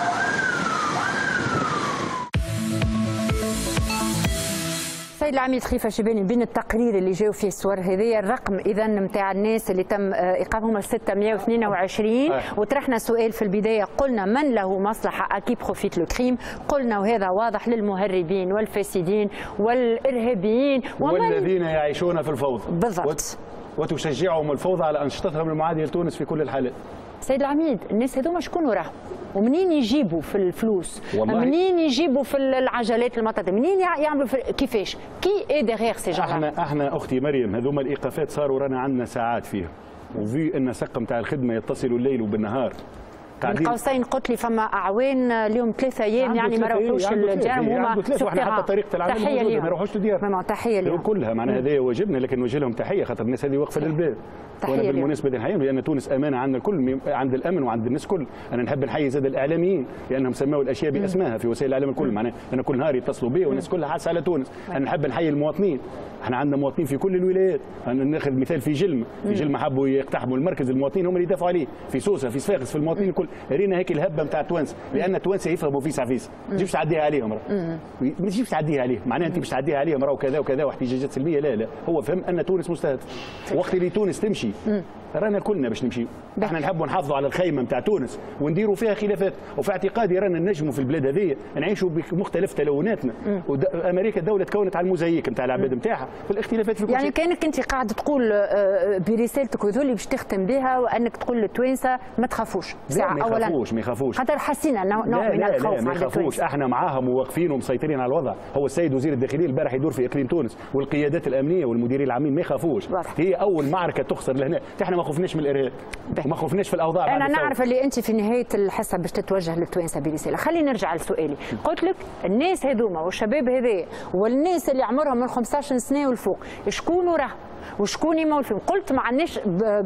سيد العميد خليفة شباني، بين التقرير اللي جاوا فيه الصور هذه الرقم اذا نتاع الناس اللي تم ايقافهم ستمائة واثنين وعشرين، وطرحنا سؤال في البدايه قلنا من له مصلحه اكي بروفيت لو كريم، قلنا وهذا واضح للمهربين والفاسدين والارهابيين والذين يعيشون في الفوضى بالضبط، وتشجعهم الفوضى على انشطتهم المعاديه لتونس في كل الحالات. سيد العميد الناس هذوما شكون وراهم؟ ومنين يجيبوا في الفلوس؟ منين يجيبوا في العجلات المطاطية؟ منين يعملوا في كيفاش؟ كي اي ديغيغ سي جون؟ احنا احنا اختي مريم هذوما الايقافات صاروا رانا عندنا ساعات فيهم، وفي ان سق نتاع الخدمه يتصل الليل وبالنهار. بين قوسين قلت لي فما اعوان اليوم ثلاثة ايام يعني ما روحوش الديار هما واحنا حتى طريقه العمل موجوده ما يروحوش الديار. تحيه لهم كلها معناها هذا واجبنا، لكن نوجه لهم تحيه خاطر الناس هذه واقفه للباب. وانا بالمناسبه نحييهم لان تونس امانه عندنا الكل، عند الامن وعند الناس الكل. انا نحب نحيي زاد الاعلاميين لانهم سموا الاشياء باسمها في وسائل الاعلام الكل، معناها انا كل نهار يتصلوا بي والناس كلها حاسه على تونس. انا نحب نحيي المواطنين، احنا عندنا مواطنين في كل الولايات. انا ناخذ مثال في جلمه، في جلمه حبوا يقتحموا المركز، المواطنين هم اللي يدافعوا عليه، في سوسه في صفاقس في المواطنين الكل. رينا هيك الهبه نتاع التوانسه، لان التوانسه يفهموا في سعفيس، ما تجيبش تعديها عليهم راه. ما تجيبش تعديها عليهم، معناها انت باش تعديها عليهم راه وكذا وكذا واحتجاجات سلبيه، لا لا، هو فهم ان تونس مستهدف. وقت اللي تونس تمشي رانا كلنا باش نمشي. احنا نحبوا نحافظوا على الخيمه نتاع تونس ونديروا فيها خلافات، وفي اعتقادي رانا نجموا في البلاد هذه نعيشوا بمختلف تلوناتنا. وامريكا دوله تكونت على الموزاييك نتاع العباد نتاعها في الاختلافات في كل يعني شيء. كانك انت قاعد تقول برسالتك هذول باش تختم بها وانك تقول للتوانسه ما تخافوش ساعه اولا. ما يخافوش ما يخافوش خاطر حسينا نوع لا من لا الخوف لا ما يخافوش، احنا معاهم وواقفين ومسيطرين على الوضع. هو السيد وزير الداخليه البارح يدور في اقليم تونس والقيادات الامنيه والمديرين العامين ما يخافوش. هي اول معركه تخسر لهنا، احنا ما خفناش من الارهاب وما خفناش في الاوضاع. انا نعرف اللي انت في نهايه الحصه باش تتوجه للتوانسه برساله. خليني نرجع لسؤالي. قلت لك الناس هذوما والشباب هذا والناس اللي عمرهم من خمسة عشر سنه والفوق شكون وراه وشكون يمول فيهم؟ قلت ما عندناش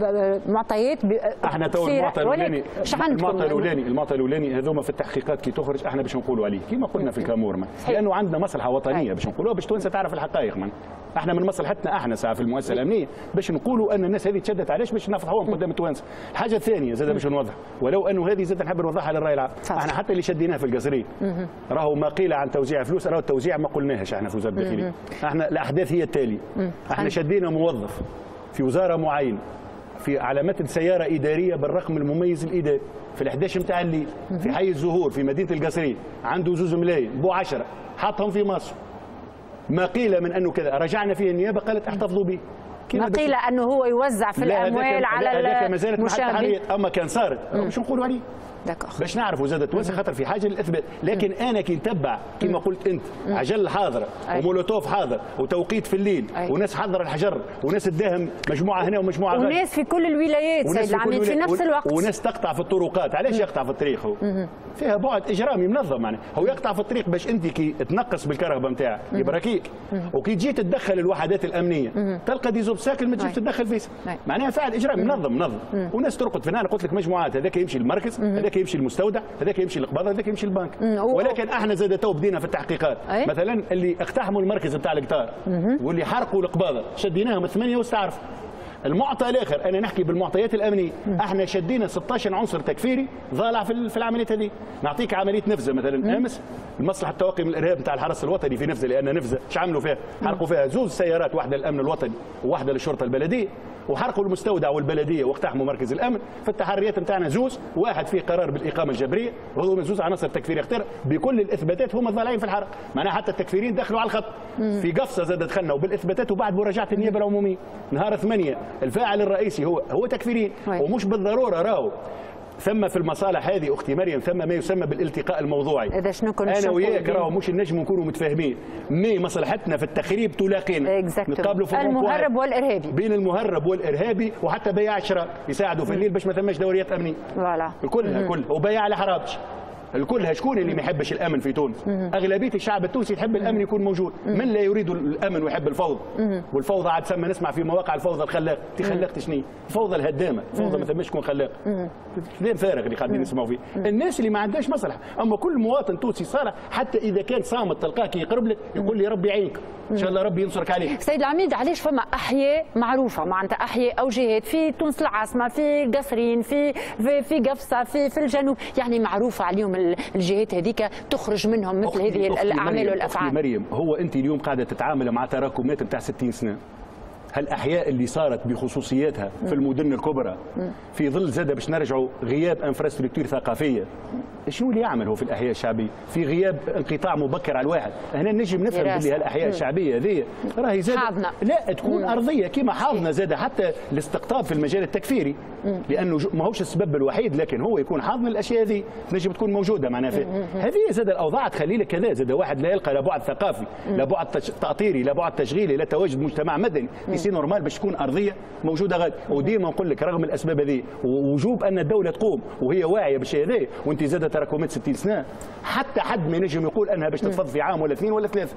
معطيات احنا تو المعطى الاولاني المعطى الاولاني المعطى الاولاني هذوما في التحقيقات كي تخرج احنا باش نقولوا عليه كما قلنا في الكامور، لانه عندنا مصلحه وطنيه باش نقولوها باش تونس تعرف الحقائق. من احنا من مصلحتنا احنا ساعه في المؤسسه الامنيه باش نقولوا ان الناس هذه تشدت علاش باش نفضحوهم قدام التوانسه. الحاجه الثانيه زاد باش نوضح، ولو انه هذه زاد نحب نوضحها للراي العام، احنا حتى اللي شديناه في القصرين راهو ما قيل عن توزيع فلوس، راهو التوزيع ما قلناهش احنا في وزاره الداخليه. احنا الاحداث هي التاليه، احنا شدينا موظف في وزاره معينه في علامات سياره اداريه بالرقم المميز الاداري في الحداش نتاع الليل في حي الزهور في مدينه القصرين، عنده زوز ملايين بو عشرة حطهم في مصر. ما قيل من انه كذا، رجعنا فيه النيابه قالت احتفظوا به. ما قيل انه هو يوزع في الاموال على المشاهدين. اما كان صارت باش نقولوا عليه داكوغ باش نعرفوا زاد التوانسه خاطر في حاجه للاثبات. لكن مم. انا كي نتبع كما قلت انت مم. عجل حاضره ومولوتوف حاضر وتوقيت في الليل أي. وناس حضر الحجر وناس تداهم مجموعه هنا ومجموعه غير وناس في كل الولايات سيد العميد في نفس الوقت وناس تقطع في الطرقات. علاش مم. يقطع في الطريق؟ هو مم. فيها بعد اجرامي منظم يعني. هو يقطع في الطريق باش انت كي تنقص بالكرهبه نتاعك يبركيك وكي تجي تتدخل الوحدات الامنيه مم. تلقى دي زوبساكل ما تجيش تتدخل فيه معناها فعل اجرامي منظم منظم مم. وناس ترقد في. انا قلت لك مجموعات، هذاك يمشي للمركز هذاك يمشي للمستودع هذاك يمشي للقباضه هذاك يمشي للبنك. ولكن احنا زاد تو بدينا في التحقيقات أي؟ مثلا اللي اقتحموا المركز نتاع القطار واللي حرقوا القباضه شديناهم ثمانيه واستعرفوا. المعطى الاخر انا نحكي بالمعطيات الامنيه، احنا شدينا ستة عشر عنصر تكفيري ضالع في العمليات هذه. نعطيك عمليه نفزه مثلا امس المصلحه التوقي من الارهاب نتاع الحرس الوطني في نفزه، لان نفزه ايش عملوا فيها؟ حرقوا فيها زوز سيارات، واحده للامن الوطني وواحده للشرطه البلديه، وحرقوا المستودع والبلديه واقتحموا مركز الامن. في التحريات نتاعنا زوز، واحد فيه قرار بالاقامه الجبريه وهو زوز عناصر تكفيريه اختار بكل الاثباتات هما ضالعين في الحرق. معناها حتى التكفيريين دخلوا على الخط. في قفصه زاد دخلنا وبالاثباتات وبعد مراجعه النيابه العموميه نهار ثمانية الفاعل الرئيسي هو هو تكفيريين. ومش بالضروره راهو ثم في المصالح هذه اختي مريم ثم ما يسمى بالالتقاء الموضوعي. اذا شنو كنا انا وياك راهو مش النجم نكونوا متفاهمين، مي مصلحتنا في التخريب تلاقينا نتقابلوا في المهرب والارهابي بين المهرب والارهابي وحتى بياع الشراء يساعدوا في الليل باش ما ثماش دوريات امنيه. فوالا كلها كلها وبياع الحرابش الكلها. شكون اللي ما يحبش الامن في تونس؟ اغلبيه الشعب التونسي يحب الامن يكون موجود. من لا يريد الامن ويحب الفوضى. والفوضى عاد تسمى نسمع في مواقع الفوضى الخلاق. انت خلاقت شنو؟ الفوضى الهدامه، الفوضى ما ثماش تكون خلاق. كلام فارغ اللي قاعدين نسمعوا فيه. الناس اللي ما عندهاش مصلحه، اما كل مواطن تونسي صالح حتى اذا كان صامت تلقاه كي يقرب لك يقول لي ربي يعينك، ان شاء الله ربي ينصرك عليه. سيد العميد علاش فما احياء معروفه معناتها احياء او جهات في تونس العاصمه في القصرين في في في قفصه في في الجنوب يعني معروفه عليهم الجهات هذيك تخرج منهم مثل هذه الاعمال والافعال. مريم هو انت اليوم قاعده تتعامل مع تراكمات نتاع ستين سنه. هالاحياء اللي صارت بخصوصياتها في المدن الكبرى في ظل زاد باش نرجعوا غياب انفراستركتور ثقافيه. شنو اللي يعمل هو في الاحياء الشعبيه؟ في غياب انقطاع مبكر على الواحد. هنا نجم نفهم باللي هالاحياء الشعبيه هذه راهي زاد لا تكون مم. ارضيه كما حاضنه زاد حتى الاستقطاب في المجال التكفيري مم. لانه ماهوش السبب الوحيد لكن هو يكون حاضن الاشياء هذه نجم تكون موجوده معناها فيه. هذه زاد الاوضاع تخلي لك كذا زاد واحد لا يلقى لا بعد ثقافي مم. لا بعد تاطيري لا بعد تشغيلي لا تواجد مجتمع مدني سي نورمال باش تكون ارضيه موجوده غادي. وديما نقول لك رغم الاسباب هذه ووجوب ان الدوله تقوم وهي واعيه بالشيء هذا وانت زاد تراكمات ستين سنه حتى حد ما ينجم يقول انها باش تتفض في عام ولا اثنين ولا ثلاثه.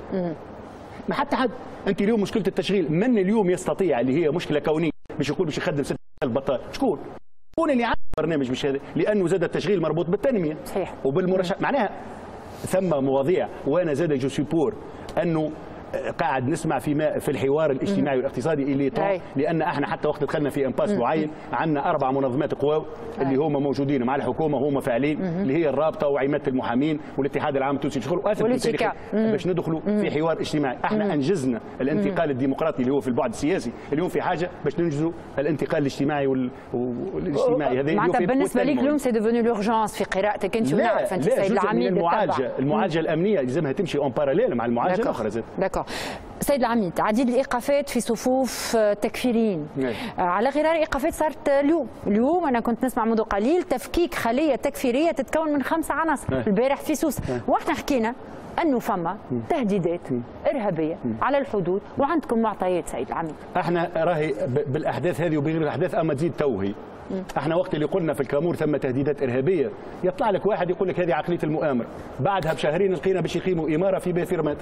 ما حتى حد. انت اليوم مشكله التشغيل من اليوم يستطيع اللي هي مشكله كونيه باش يقول باش يخدم ستة آلاف بطال شكون؟ شكون اللي عامل برنامج باش هذا؟ لانه زاد التشغيل مربوط بالتنميه صحيح وبالمرشح معناها ثم مواضيع وانا زاد جو سوبور انه قاعد نسمع في في الحوار الاجتماعي والاقتصادي اللي طال، لان احنا حتى وقت دخلنا في امباس معين عندنا اربع منظمات قوى اللي هما موجودين مع الحكومه وهما فاعلين، اللي هي الرابطه وعماده المحامين والاتحاد العام التونسي للشغل، واثبتوا باش ندخلوا في حوار اجتماعي. احنا انجزنا الانتقال الديمقراطي اللي هو في البعد السياسي، اليوم في حاجه باش ننجزوا الانتقال الاجتماعي والاجتماعي. هذا معناتها بالنسبه لك اليوم سي ديفوني لورجونس في قراءتك انت ونعرف انت السيد العميد. المعالجه المعالجه الامنيه لازمها تمشي اون باراليل مع المعالجه الاخرى زاد. داكور. سيد العميد، عديد الايقافات في صفوف تكفيريين. على غرار ايقافات صارت اليوم، اليوم انا كنت نسمع منذ قليل تفكيك خليه تكفيريه تتكون من خمسه عناصر البارح في سوسه، واحنا حكينا انه فما تهديدات ارهابيه على الحدود وعندكم معطيات سيد العميد. احنا راهي بالاحداث هذه وبغير الاحداث اما تزيد توهي. احنا وقت اللي قلنا في الكامور ثم تهديدات ارهابيه يطلع لك واحد يقول لك هذه عقليه المؤامره، بعدها بشهرين لقينا باش يقيموا اماره في بافيرمات.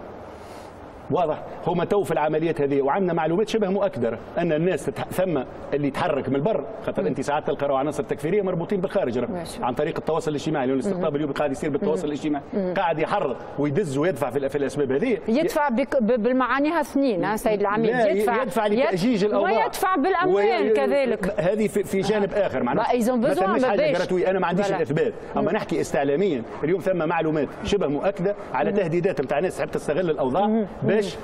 واضح هما تو في العمليات هذه، وعندنا معلومات شبه مؤكده ان الناس تتح... ثم اللي يتحرك من البر، خاطر انت ساعات تلقى عناصر تكفيريه مربوطين بالخارج عن طريق التواصل الاجتماعي، لان الاستقطاب اليوم قاعد يصير بالتواصل الاجتماعي، قاعد يحرض ويدز ويدفع في, في الاسباب هذه. يدفع بك... بالمعانيها اثنين ها سيد العميد، يدفع يدفع لتاجيج الاوضاع ويدفع بالاموال كذلك. هذه في, في جانب آه. اخر معناها ما ثماش حاجه جراتوي، انا ما عنديش الاثبات، اما نحكي استعلاميا اليوم ثم معلومات شبه مؤكده على تهديدات نتاع ناس تحب تستغل الاوضاع باش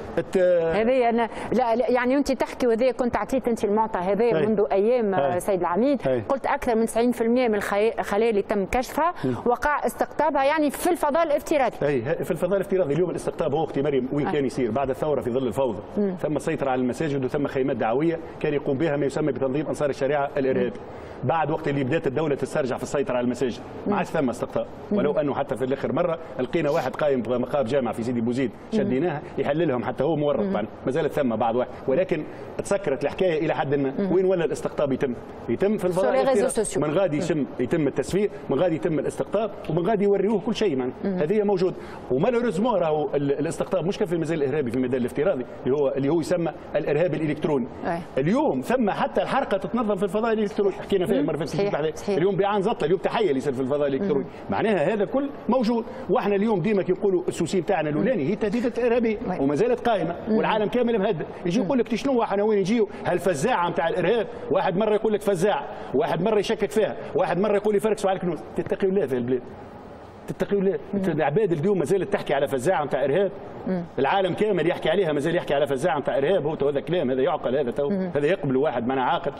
هذه أنا لا يعني أنت تحكي وهذا كنت أعطيت أنت المعطى هذا منذ أيام هي. سيد العميد هي. قلت أكثر من تسعين بالمئة من الخلايا اللي تم كشفها وقع استقطابها يعني في الفضاء الافتراضي. أي في الفضاء الافتراضي. اليوم الاستقطاب هو أختي مريم وين كان يصير؟ بعد الثورة في ظل الفوضى م. ثم السيطرة على المساجد وثم خيمات دعوية كان يقوم بها ما يسمى بتنظيم أنصار الشريعة الإرهابي. بعد وقت اللي بدات الدولة تسترجع في السيطرة على المساجد ما عادش ثم استقطاب، ولو أنه حتى في الآخر مرة لقينا واحد قائم بمقام جامعة في سيدي بوزيد شديناها يحللهم حتى هو مورط ما زالت ثم بعض واحد، ولكن تسكرت الحكايه الى حد ما. وين ولا الاستقطاب يتم؟ يتم في الفضاء، من غادي يتم يتم التسفير، من غادي يتم الاستقطاب، ومن غادي يوريوه كل شيء معنا. هذه موجود، ومالوريزمون راهو الاستقطاب مش في المجال الارهابي، في المجال الافتراضي اللي هو اللي هو يسمى الارهاب الالكتروني. أي. اليوم ثم حتى الحركه تتنظم في الفضاء الالكتروني، حكينا فيها المره اللي فاتت. اليوم بيعان زطله، اليوم تحيه اللي يصير في الفضاء الالكتروني، معناها هذا كل موجود. واحنا اليوم ديما كي نقولوا السوسي بتاعنا الاولاني هي تهديدات ارهابيه وما زالت قائمه والعالم كامل مهدد. يجي يقول لك شنو احنا وين نجيو؟ هالفزاعه نتاع الارهاب، واحد مره يقول لك فزاعه، واحد مره يشكك فيها، واحد مره يقول يفركسوا على الكنوز. تتقي الله في البلاد، تتقي الله. العباد اليوم ما زالت تحكي على فزاعه نتاع ارهاب، العالم كامل يحكي عليها، ما زال يحكي على فزاعه نتاع ارهاب. هو هذا كلام، هذا يعقل، هذا تو هذا يقبل واحد معناه عاقل.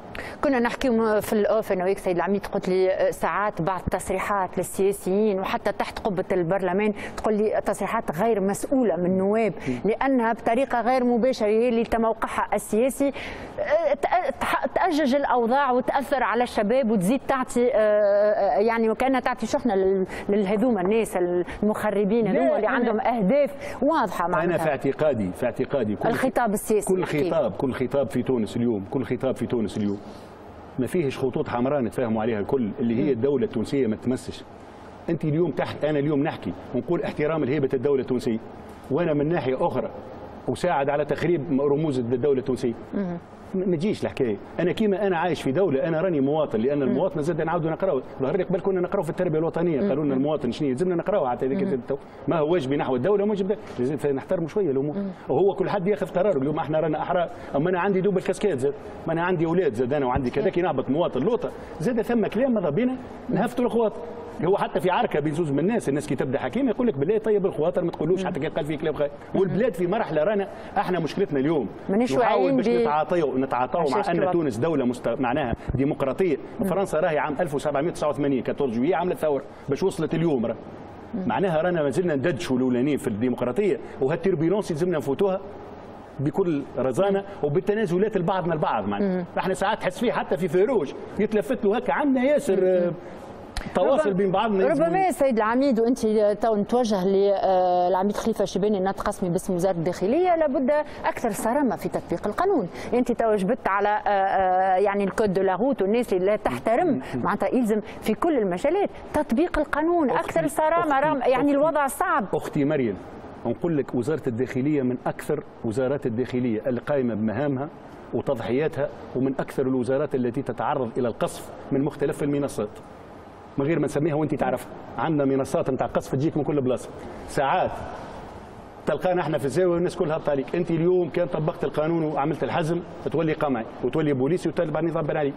كنا نحكي في الاوف انا وياك سيد العميد، قلت لي ساعات بعض التصريحات للسياسيين وحتى تحت قبه البرلمان تقول لي تصريحات غير مسؤوله من النواب لانها بطريقه غير مباشره هي اللي موقعها السياسي تأجج الاوضاع وتاثر على الشباب وتزيد تعطي يعني وكانها تعطي شحنه لهذوما الناس المخربين هذوما اللي عندهم اهداف واضحه. معناتها انا في اعتقادي في اعتقادي كل الخطاب السياسي، كل خطاب كل خطاب في تونس اليوم، كل خطاب في تونس اليوم ما فيهش خطوط حمراء نتفاهموا عليها الكل، اللي هي الدوله التونسيه ما تمسش. انت اليوم تحت، انا اليوم نحكي ونقول احترام لهيبه الدوله التونسيه، وانا من ناحيه اخرى اساعد على تخريب رموز الدوله التونسيه. ما تجيش الحكايه. انا كيما انا عايش في دوله، انا راني مواطن، لان المواطن زاد نعاودوا نقراو، ظهر لي قبل كنا نقراو في التربيه الوطنيه، قالوا لنا المواطن شنو يلزمنا نقراوها حتى هذيك ما هو واجبي نحو الدوله وواجب لازم نحترموا شويه الامور، وهو كل حد ياخذ قراره. اليوم احنا رانا احرار، اما انا عندي دوبل كاسكيت زاد، ما انا عندي اولاد زاد انا وعندي كذا، كي نهبط مواطن لوطه زاد ثم كلام ماذا بينا نهفتوا الخواطر. هو حتى في عركه بين زوج من الناس، الناس كي تبدا حكيمه يقول لك بالله طيب الخواطر ما تقولوش حتى كي قال فيه كلام خايب. والبلاد في مرحله رانا احنا مشكلتنا اليوم نحاول باش نتعاطيو نتعاطاو مع ان تونس دوله مست... معناها ديمقراطيه. فرنسا راهي عام ألف وسبعمائة وتسعة وثمانين أربعة عشر جويلية عملت ثوره باش وصلت اليوم راه. معناها رانا مازلنا نددشوا الاولانيين في الديمقراطيه، وهالتربيلونس يلزمنا نفوتوها بكل رزانه وبالتنازلات البعضنا البعض. معناها احنا ساعات تحس فيه حتى في فيروج يتلفت له هكا، عندنا ياسر تواصل بين بعضنا. ربما سيد العميد وانت تو نتوجه للعميد خليفه الشباني الناطق الرسمي باسم وزاره الداخليه، لابد اكثر صرامه في تطبيق القانون. انت تو جبت على يعني الكود دو لاغوت والناس اللي لا تحترم، معناتها يلزم في كل المجالات تطبيق القانون اكثر صرامه، رغم يعني الوضع صعب. اختي مريم نقول لك وزاره الداخليه من اكثر وزارات الداخليه القائمه بمهامها وتضحياتها، ومن اكثر الوزارات التي تتعرض الى القصف من مختلف المنصات، من غير ما نسميها وانت تعرفها. عندنا منصات نتاع قصف تجيك من كل بلاصه، ساعات تلقانا احنا في الزاويه والناس كلها هبط عليك. انت اليوم كان طبقت القانون وعملت الحزم تولي قمعي وتولي بوليسي وتتبع نظام عليك.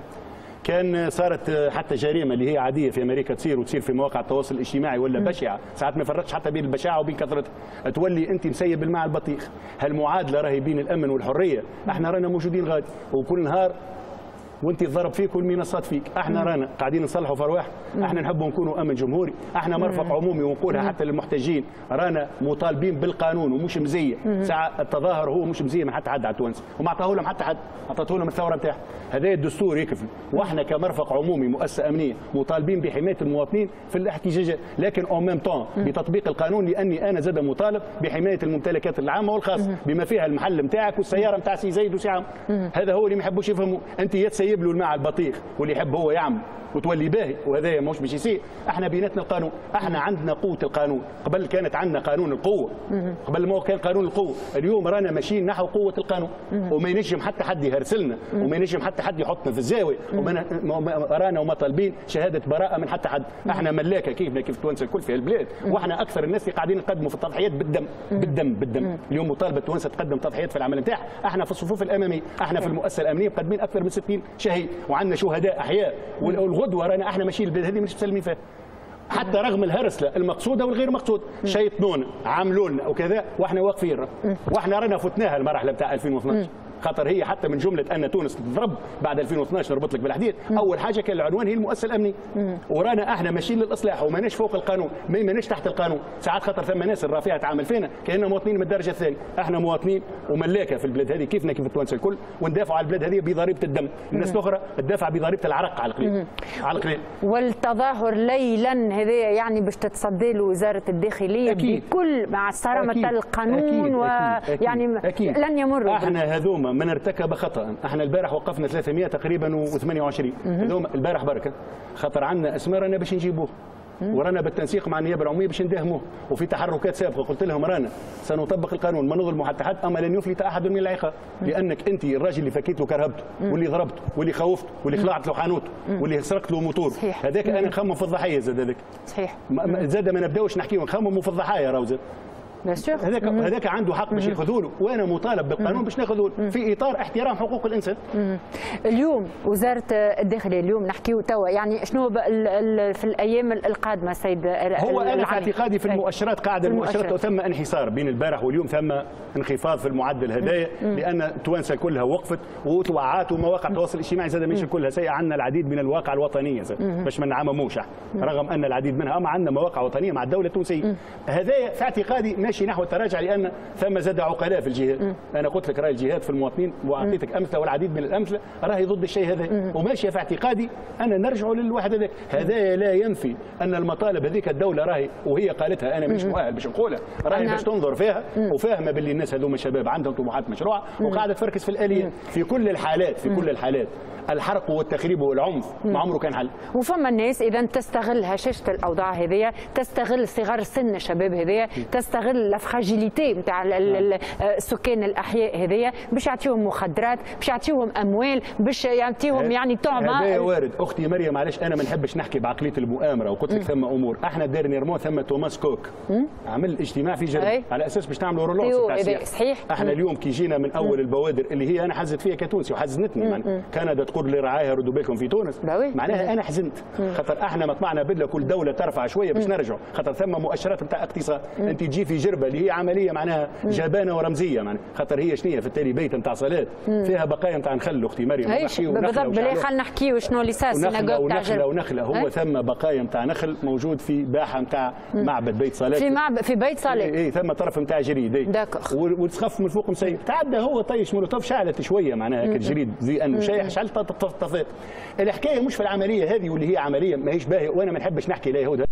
كان صارت حتى جريمه اللي هي عاديه في امريكا تصير وتصير في مواقع التواصل الاجتماعي ولا بشعه، ساعات ما يفرقش حتى بين البشاعه وبين كثرتها، تولي انت مسيب الماء على البطيخ. هالمعادله راهي بين الامن والحريه، احنا رانا موجودين غادي وكل نهار وانت تضرب فيك والمنصات فيك، احنا رانا قاعدين نصلحوا في ارواح، احنا نحبوا نكونوا امن جمهوري، احنا مرفق عمومي ونقولها حتى للمحتجين، رانا مطالبين بالقانون ومش مزيه، ساعه التظاهر هو مش مزيه من حتى حد على التوانسه، وما عطاه لهم حتى حد، عطته لهم الثوره نتاعها، هذا الدستور يكفي، واحنا كمرفق عمومي مؤسسه امنيه مطالبين بحمايه المواطنين في الاحتجاجات، لكن او ميم طون بتطبيق القانون لاني انا زاد مطالب بحمايه الممتلكات العامه والخاصه بما فيها المحل نتاعك والسياره نتاع سي زيد وسي عمرو، هذا هو اللي ما يحبوش يفهموا، انت يا تسيب له الماء على البطيخ واللي يحب هو يعمل وتولي باهي وهذا مش باش يصير، احنا بيناتنا القانون، احنا عندنا قوه القانون، قبل كانت عندنا قانون القوه، قبل ما كان قانون القوه، اليوم رانا ماشيين نحو قوه القانون، وما ينجم حتى حد يهرسلنا، وما ينجم حتى حد يحطنا في الزاويه، وما رانا وما طالبين شهاده براءه من حتى حد، احنا ملاكه كيفنا كيف التوانسه الكل في البلاد، واحنا اكثر الناس اللي قاعدين نقدموا في التضحيات بالدم، بالدم بالدم، اليوم مطالبه التوانسه تقدم تضحيات في العمل نتاعها، احنا في الصفوف الاماميه، احنا في المؤسسه الامنيه مقدمين اكثر من ستين شهيد، وعندنا شهداء احياء، والغدوه رانا احنا ماشيين البلاد هذه مش مسلمين فيها. حتى رغم الهرسله المقصوده والغير مقصوده، شيطنونا عملوا لنا وكذا واحنا واقفين، واحنا رانا فتناها المرحله بتاع ألفين واثناش. خاطر هي حتى من جمله ان تونس تضرب بعد ألفين واثناش نربط لك بالحديد، اول حاجه كان العنوان هي المؤسسه الامنيه، ورانا احنا ماشيين للاصلاح وماناش فوق القانون، ما ماناش تحت القانون، ساعات خاطر ثم ناس الرافعه تعامل فينا كاننا مواطنين من الدرجه الثانيه، احنا مواطنين وملاكه في البلاد هذه كيفنا كيف التوانسه الكل، وندافعوا على البلاد هذه بضريبه الدم، الناس الاخرى تدافع بضريبه العرق على القليل، على القليل. والتظاهر ليلا هذا يعني باش تتصدى له وزاره الداخليه أكيد. بكل مع صرامه القانون، ويعني لن يمر. احنا هذوما من ارتكب خطأ، احنا البارح وقفنا ثلاثمائة تقريبا وثمانية وعشرين، هذوما البارح بركه، خاطر عندنا اسماء رانا باش نجيبوه، ورانا بالتنسيق مع النيابه العموميه باش نداهموه، وفي تحركات سابقه قلت لهم رانا سنطبق القانون ما نظلم حتى حد، اما لن يفلت احد من العقاب، لانك انت الراجل اللي فكيت له كرهبته واللي ضربته واللي خوفته واللي خلعت له حانوته واللي سرقت له موتور، هذاك انا نخمم في الضحيه زاد، هذاك صحيح زاد ما نبداوش نحكيو نخمموا في الضحايا راهو زاد، هذاك هذاك عنده حق باش ياخذوا له، وانا مطالب بالقانون باش ناخذوا له في اطار احترام حقوق الانسان. اليوم وزاره الداخليه اليوم نحكيو توا يعني شنو في الايام القادمه سيد هو انا في اعتقادي في المؤشرات قاعده المؤشرات ثم انحسار بين البارح واليوم، ثم انخفاض في المعدل هدايا لان التوانسه كلها وقفت وتوعات ومواقع التواصل الاجتماعي زاد ماشي كلها سيئه، عندنا العديد من الواقع الوطنيه باش ما نعمموش رغم ان العديد منها، اما عندنا مواقع وطنيه مع الدوله التونسيه، هذايا في اعتقادي ماشي نحو التراجع لان ثم زاد عقلاء في الجهاد، انا قلت لك راي الجهاد في المواطنين واعطيتك امثله والعديد من الامثله راهي ضد الشيء هذا، وماشيه في اعتقادي انا نرجع للواحد هذاك، هذا لا ينفي ان المطالب هذيك الدوله راهي وهي قالتها انا مش مؤهل باش نقولها، راهي باش تنظر فيها وفاهمه باللي الناس هذوما شباب عندهم طموحات مشروعه وقاعده تركز في الاليات، في كل الحالات في كل الحالات الحرق والتخريب والعنف ما عمره كان حل. وفما الناس اذا تستغل هشاشه الاوضاع هذيا، تستغل صغار سن الشباب هذيا، تستغل الفراجيليتي نتاع السكان الاحياء هذيا باش يعطيوهم مخدرات، باش يعطيوهم اموال، باش يعطيهم يعني طعمه. هذا وارد اختي مريم، معلش انا ما نحبش نحكي بعقليه المؤامره، وقلت لك ثم امور، احنا ديرنيرمون ثم توماس كوك عمل اجتماع في جرب على اساس باش نعملوا رولونس تاع صحيح. احنا اليوم كي جينا من اول البوادر اللي هي انا حزت فيها كتونسي وحزنتني، يعني كندا تقول لي رعايا ردوا بالكم في تونس، معناها انا حزنت خاطر احنا مطمعنا بدله كل دوله ترفع شويه باش نرجعوا، خاطر ثم مؤشرات نتاع اقتصاد، انت تجي في جربه اللي هي عمليه معناها جبانه ورمزيه، معناها خاطر هي شنية في التالي بيت نتاع صلاه فيها بقايا نتاع نخل اختي مريم، بالضبط بالله خلينا نحكيو شنو اللي صار سيناغوج تاع ونخله ونخله هو ثم بقايا نتاع نخل موجود في باحه نتاع معبد بيت صلاه، في معبد في بيت صلاه، اي ثم طرف نتاع جريد وتسخف من فوق مسيب، تعدى هو طيش مولوتوف شعلت شويه معناها كالجريد زي انه شايح شعلت طفيت. الحكايه مش في العمليه هذه واللي هي عمليه ماهيش باهيه، وانا ما نحبش نحكي لا يهود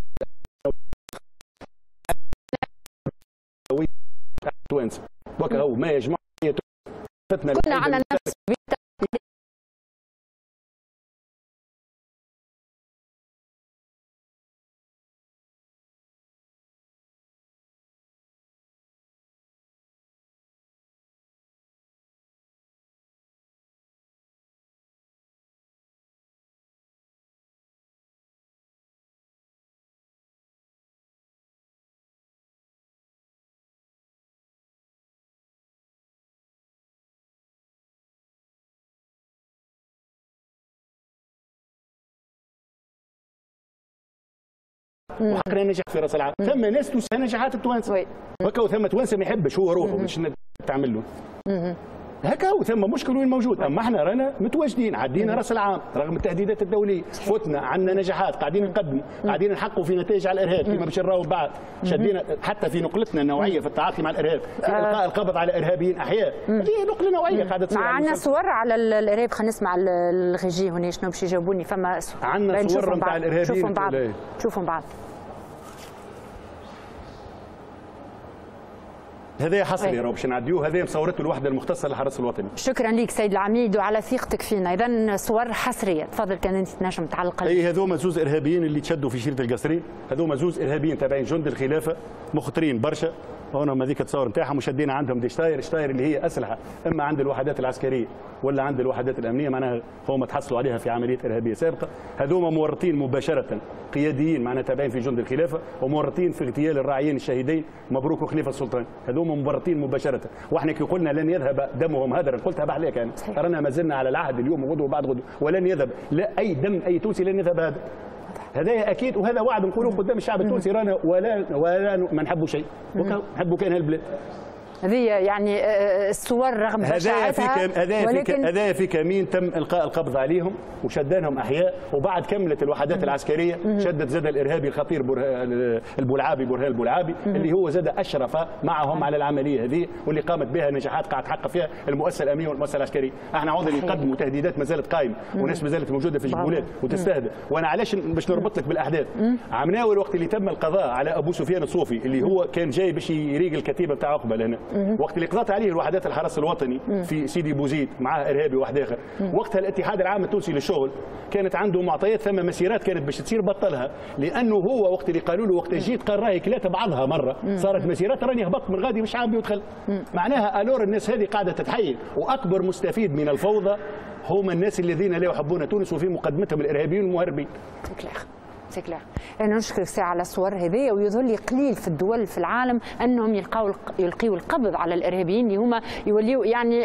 توانسه وكا هو ما يجمع كنا على نفس وحقنا ننجح في راس العام. ثم ناس توسع نجاحات التوانسه هكا، وثم توانسه ما يحبش هو روحه باش تعمل له هكا، وثم مشكل وين موجود. اما احنا رانا متواجدين عدينا راس العام رغم التهديدات الدوليه، فتنا عندنا نجاحات قاعدين نقدموا، قاعدين نحققوا في نتائج على الارهاب كما باش نراو بعد. شدينا حتى في نقلتنا النوعيه في التعاطي مع الارهاب، في القاء القبض على ارهابيين احياء، هذه نقله نوعيه قاعده تصير. عندنا صور على الارهاب، خلينا نسمع الغيجي هنا شنو باش يجاوبوني. فما عندنا صور نتاع الارهابيين، شوفهم بعض شوفهم بعض. هذا حصري راهو باش نعديوه، هذا مصورته الوحده المختصه للحرس الوطني. شكرا لك سيد العميد وعلى ثقتك فينا. اذا صور حصريه، تفضل كان انت تنجم تعلق. اي هذوما زوز ارهابيين اللي تشدوا في شيره القصرين، هذوما زوز ارهابيين تابعين جند الخلافه مخطرين برشا. هنا هذيك التصور نتاعهم وشدينا عندهم دي شتاير، شتاير اللي هي اسلحه اما عند الوحدات العسكريه ولا عند الوحدات الامنيه، معناها هم تحصلوا عليها في عمليات ارهابيه سابقه. هذوما مورطين مباشره قياديين معناها تابعين في جند الخلافه، ومورطين في اغتيال الراعيين الشهيدين مبروك وخليفه السلطان. هذوما مورطين مباشره، واحنا كي قلنا لن يذهب دمهم هدرا قلتها بحليك انا، رانا ما زلنا على العهد اليوم وغدوه وبعد غدوه، ولن يذهب لا اي دم اي تونسي لن يذهب هذا. هذا اكيد، وهذا وعد نقولوه قدام الشعب التونسي، رانا ولا ولا ما نحبوا شيء، نحبوا كان هالبلاد. هذه يعني الصور رغم بشاعتها، هذا ولكن هذا في كمين تم القاء القبض عليهم وشدانهم احياء، وبعد كملت الوحدات العسكريه شدت زاد الارهابي الخطير البولعابي برهان البولعابي اللي هو زاد اشرف معهم على العمليه هذه، واللي قامت بها نجاحات قاعد تحقق فيها المؤسسه الامنيه والمؤسسه العسكريه. احنا عاوزين نقدموا تهديدات ما زالت قائمه، وناس ما زالت موجوده في الجبولات وتستهدف. وانا علاش باش نربط لك بالاحداث، عمناوي الوقت اللي تم القضاء على ابو سفيان الصوفي اللي هو كان جاي باش يريق الكتيبه بتاع عقبه لهنا، وقت اللي قضت عليه الوحدات الحرس الوطني في سيدي بوزيد معاه ارهابي واحد اخر، وقتها الاتحاد العام التونسي للشغل كانت عنده معطيات، ثم مسيرات كانت باش تصير بطلها، لانه هو وقت اللي قالوا له وقت جيت قال راهي كلات بعضها مره صارت مسيرات راني هبطت من غادي مش عارف يدخل. معناها الور الناس هذه قاعده تتحيل، واكبر مستفيد من الفوضى هم الناس الذين لا يحبون تونس وفي مقدمتهم الارهابيين المهربين. سي كلير. انا نشكرك ساعه على الصور هذه، ويظل لي قليل في الدول في العالم انهم يلقاو يلقيوا القبض على الارهابيين اللي هما يوليوا يعني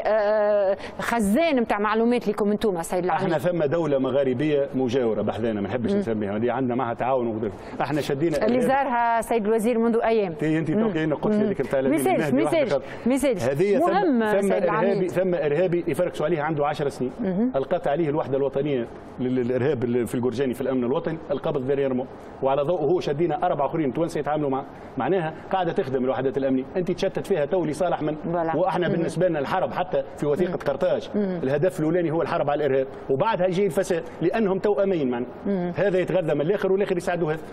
خزان نتاع معلومات لكم انتم سيد العميد. احنا ثم دوله مغاربيه مجاوره بحذانا ما نحبش نسميها، هذه عندنا معها تعاون وغير. احنا شدينا اللي زارها سيد الوزير منذ ايام. انت توقعين قلت لك نتاع ميساج ميساج ميساج هذه مهم. ثم ارهابي ثم ارهابي يفركسوا عليه عنده عشر سنين، القت عليه الوحده الوطنيه للارهاب في الجرجاني في الامن الوطني، القبض غير يرمو، وعلى ضوء هو شدينا اربع اخرين توانسه يتعاملوا معه. معناها قاعده تخدم الوحدات الامنيه، انت تشتت فيها تو لصالح من؟ واحنا بالنسبه لنا الحرب حتى في وثيقه قرطاج الهدف الاولاني هو الحرب على الارهاب، وبعدها يجي الفساد لانهم توأمين معنا، هذا يتغذى من الاخر والاخر يساعدوا هذا.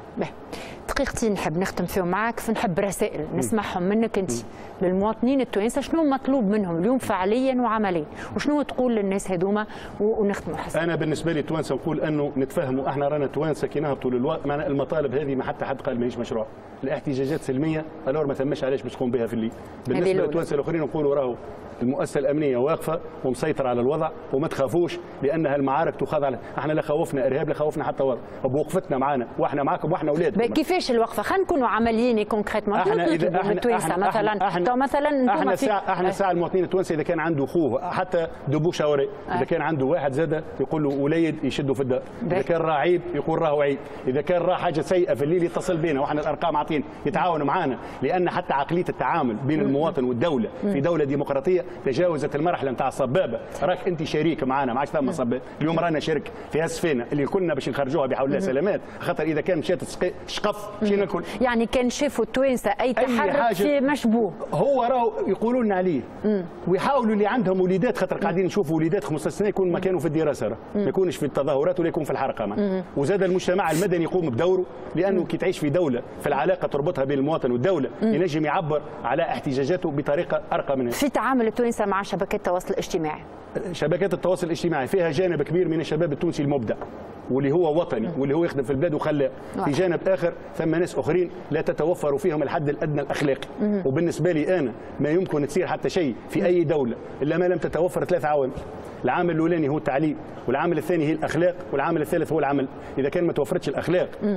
دقيقتين نحب نختم فيهم معك، فنحب رسائل نسمعهم منك انت للمواطنين التوانسه، شنو مطلوب منهم اليوم فعليا وعمليا، وشنو تقول للناس هذوما ونختموا حسن. انا بالنسبه لي التوانسه نقول انه نتفاهموا، احنا رانا توانسه كي نهبطوا للواقع، معنى المطالب هذه ما حتى حد قال ماهيش مشروع، الاحتجاجات سلميه الور ما ثماش علاش باش تقوم بها في الليل. بالنسبه للتوانسه الاخرين نقولوا راهو المؤسسه الامنيه واقفه ومسيطره على الوضع، وما تخافوش لانها المعارك تخاض على، احنا لا خوفنا ارهاب لا خوفنا حتى وضع، بوقفتنا معنا واحنا معكم واحنا اولادكم. كيفاش الوقفه؟ خلينا نكونوا عمليين كونكريتمون. احنا اذا احنا التوانسه مثلا احنا مثلا احنا ساعة احنا ساعه المواطنين التوانسه اذا كان عنده اخوه حتى دبو شاوري، اذا كان عنده واحد زاد يقول له وليد يشدوا في الدار، اذا كان راه عيب يقول راهو عيب، اذا كان راه حاجه سيئه في الليل يتصل بينا، واحنا الارقام عاطين يتعاونوا معنا، لان حتى عقليه التعامل بين المواطن والدوله في دوله ديمقراطيه تجاوزت المرحله نتاع الصبابه، راك انت شريك معنا ما عادش ثم صباب، اليوم رانا شرك في هالسفينه اللي كنا باش نخرجوها بحول الله سلامات، خاطر اذا كان مشات شقف مشينا الكل. يعني كان شافوا التوانسه اي تحرك في مشبوه هو راهو يقولوا لنا عليه، ويحاولوا اللي عندهم وليدات، خاطر قاعدين نشوفوا وليدات خمسة عشر سنه يكون ما كانوا في الدراسه، ما يكونش في التظاهرات ولا يكون في الحركه معنا. وزاد المجتمع المدني يقوم بدوره، لانه كي تعيش في دوله في العلاقه تربطها بين المواطن والدوله ينجم يعبر على احتجاجاته بطريقه ارقى منها. في تعامل التوانسه مع شبكات التواصل الاجتماعي، شبكات التواصل الاجتماعي فيها جانب كبير من الشباب التونسي المبدع واللي هو وطني واللي هو يخدم في البلاد وخلاق، في جانب اخر ثم ناس اخرين لا تتوفر فيهم الحد الادنى الاخلاقي. وبالنسبه لي انا ما يمكن تصير حتى شيء في اي دوله الا ما لم تتوفر ثلاث عوامل. العامل الاولاني هو التعليم، والعامل الثاني هي الاخلاق، والعامل الثالث هو العمل. اذا كان ما توفرتش الاخلاق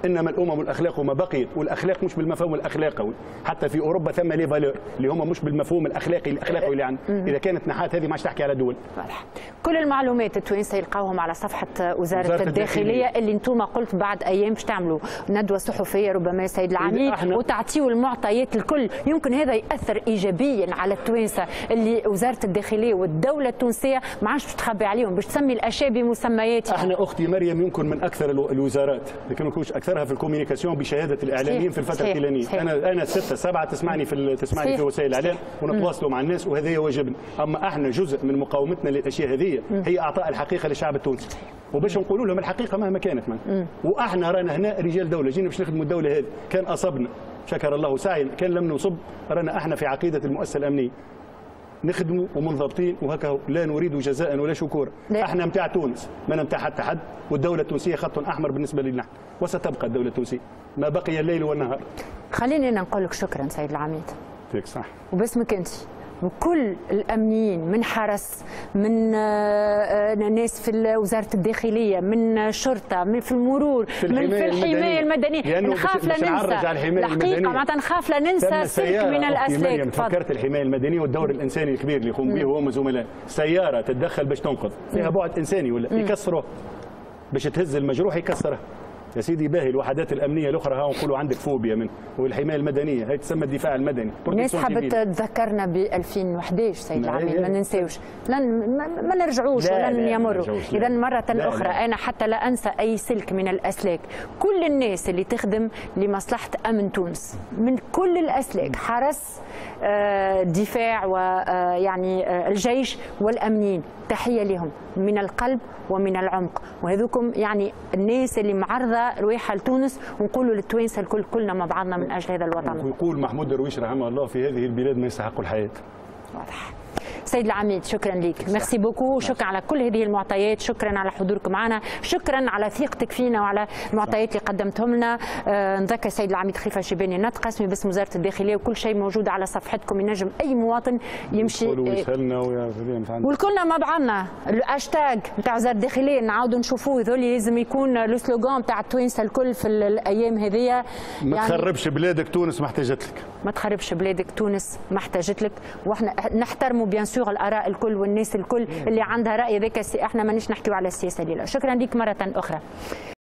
انما الامم والاخلاق ما بقيت، والاخلاق مش بالمفهوم الاخلاقوي، حتى في اوروبا ثم لي فالور اللي هم مش بالمفهوم الاخلاقي الاخلاقوي اللي عندنا، اذا كانت نحات هذه ما عادش تحكي على دول. كل المعلومات التوانسه يلقاوهم على صفحه وزاره, وزارة الداخليه, الداخلية اللي انتم قلت بعد ايام باش تعملوا ندوه صحفيه ربما السيد العميد وتعطيوا المعطيات الكل، يمكن هذا ياثر ايجابيا على التوانسه اللي وزاره الداخليه والدوله التونسيه ما عادش باش تخبي عليهم، باش تسمي الاشياء بمسمياتها. احنا اختي مريم يمكن من اكثر الوزارات، لكن ما نكونش اكثرها في الكوميونيكاسيون بشهاده الاعلاميين في الفتره الفلانيه. انا انا ستة سبعة تسمعني في تسمعني صحيح. في وسائل الاعلام ونتواصلوا مع الناس وهذا واجبنا، اما احنا جزء من مقاومتنا للاشياء هذه هي اعطاء الحقيقه للشعب التونسي، وباش نقولوا لهم الحقيقه مهما كانت من. واحنا رانا هنا رجال دوله، جينا باش نخدموا الدوله هذه، كان اصبنا شكر الله سعينا، كان لم نصب رانا احنا في عقيده المؤسسه الامنيه نخدموا ومنضبطين وهكا، لا نريد جزاء ولا شكورا. احنا متاع تونس ما نمتاع حتى حد، والدوله التونسيه خط احمر بالنسبه لنا، وستبقى الدوله التونسيه ما بقي الليل والنهار. خليني انا نقول لك شكرا سيد العميد. فيك صح. وباسمك انت وكل الامنيين من حرس، من ناس في وزاره الداخليه، من شرطه، من في المرور، في من في الحمايه المدنيه، نخاف لا ننسى الحقيقه معناتها نخاف لا ننسى سلك من الاسلاك. تفكرت الحمايه المدنيه والدور الانساني الكبير اللي يقوم به هو هم زملاء، سياره تتدخل باش تنقذ فيها بعد انساني ولا يكسره باش تهز المجروح يكسره. يا سيدي باهي الوحدات الامنيه الاخرى ها نقولوا عندك فوبيا من، والحمايه المدنيه هي تسمى الدفاع المدني. الناس حبت تذكرنا ب ألفين وأحد عشر سيد العميد، ما ننساوش، لن ما نرجعوش ولن يمروا. اذا مره لا اخرى لا. انا حتى لا انسى اي سلك من الاسلاك، كل الناس اللي تخدم لمصلحه امن تونس من كل الاسلاك، حرس، دفاع، ويعني الجيش والامنيين، تحيه لهم من القلب ومن العمق، وهذوكم يعني الناس اللي معرضه رواحها لتونس، ونقولوا للتوانسه الكل كلنا مع بعضنا من اجل هذا الوطن. ويقول محمود درويش رحمه الله في هذه البلاد ما يستحق الحياه. واضح. سيد العميد شكرا لك، ميرسي بوكو، شكرا على كل هذه المعطيات، شكرا على حضورك معنا، شكرا على ثقتك فينا وعلى المعطيات اللي قدمتهم لنا. آه نذكر سيد العميد خليفه الشيباني نطق اسمي باسم وزاره الداخليه، وكل شيء موجود على صفحتكم، ينجم اي مواطن يمشي والكلنا مع بعضنا. الهاشتاج نتاع وزاره الداخليه نعاودوا نشوفوه، ذولي لازم يكون لو سلوغان نتاع التوانسه الكل في الايام هذيا. ما يعني تخربش بلادك تونس ما احتاجت لك، ما تخربش بلادك تونس ما احتاجت لك، واحنا نحترموا بيان سور الاراء الكل والناس الكل اللي عندها راي ذاك. احنا مانيش نحكيو على السياسه الليله. شكرا لك مره اخرى.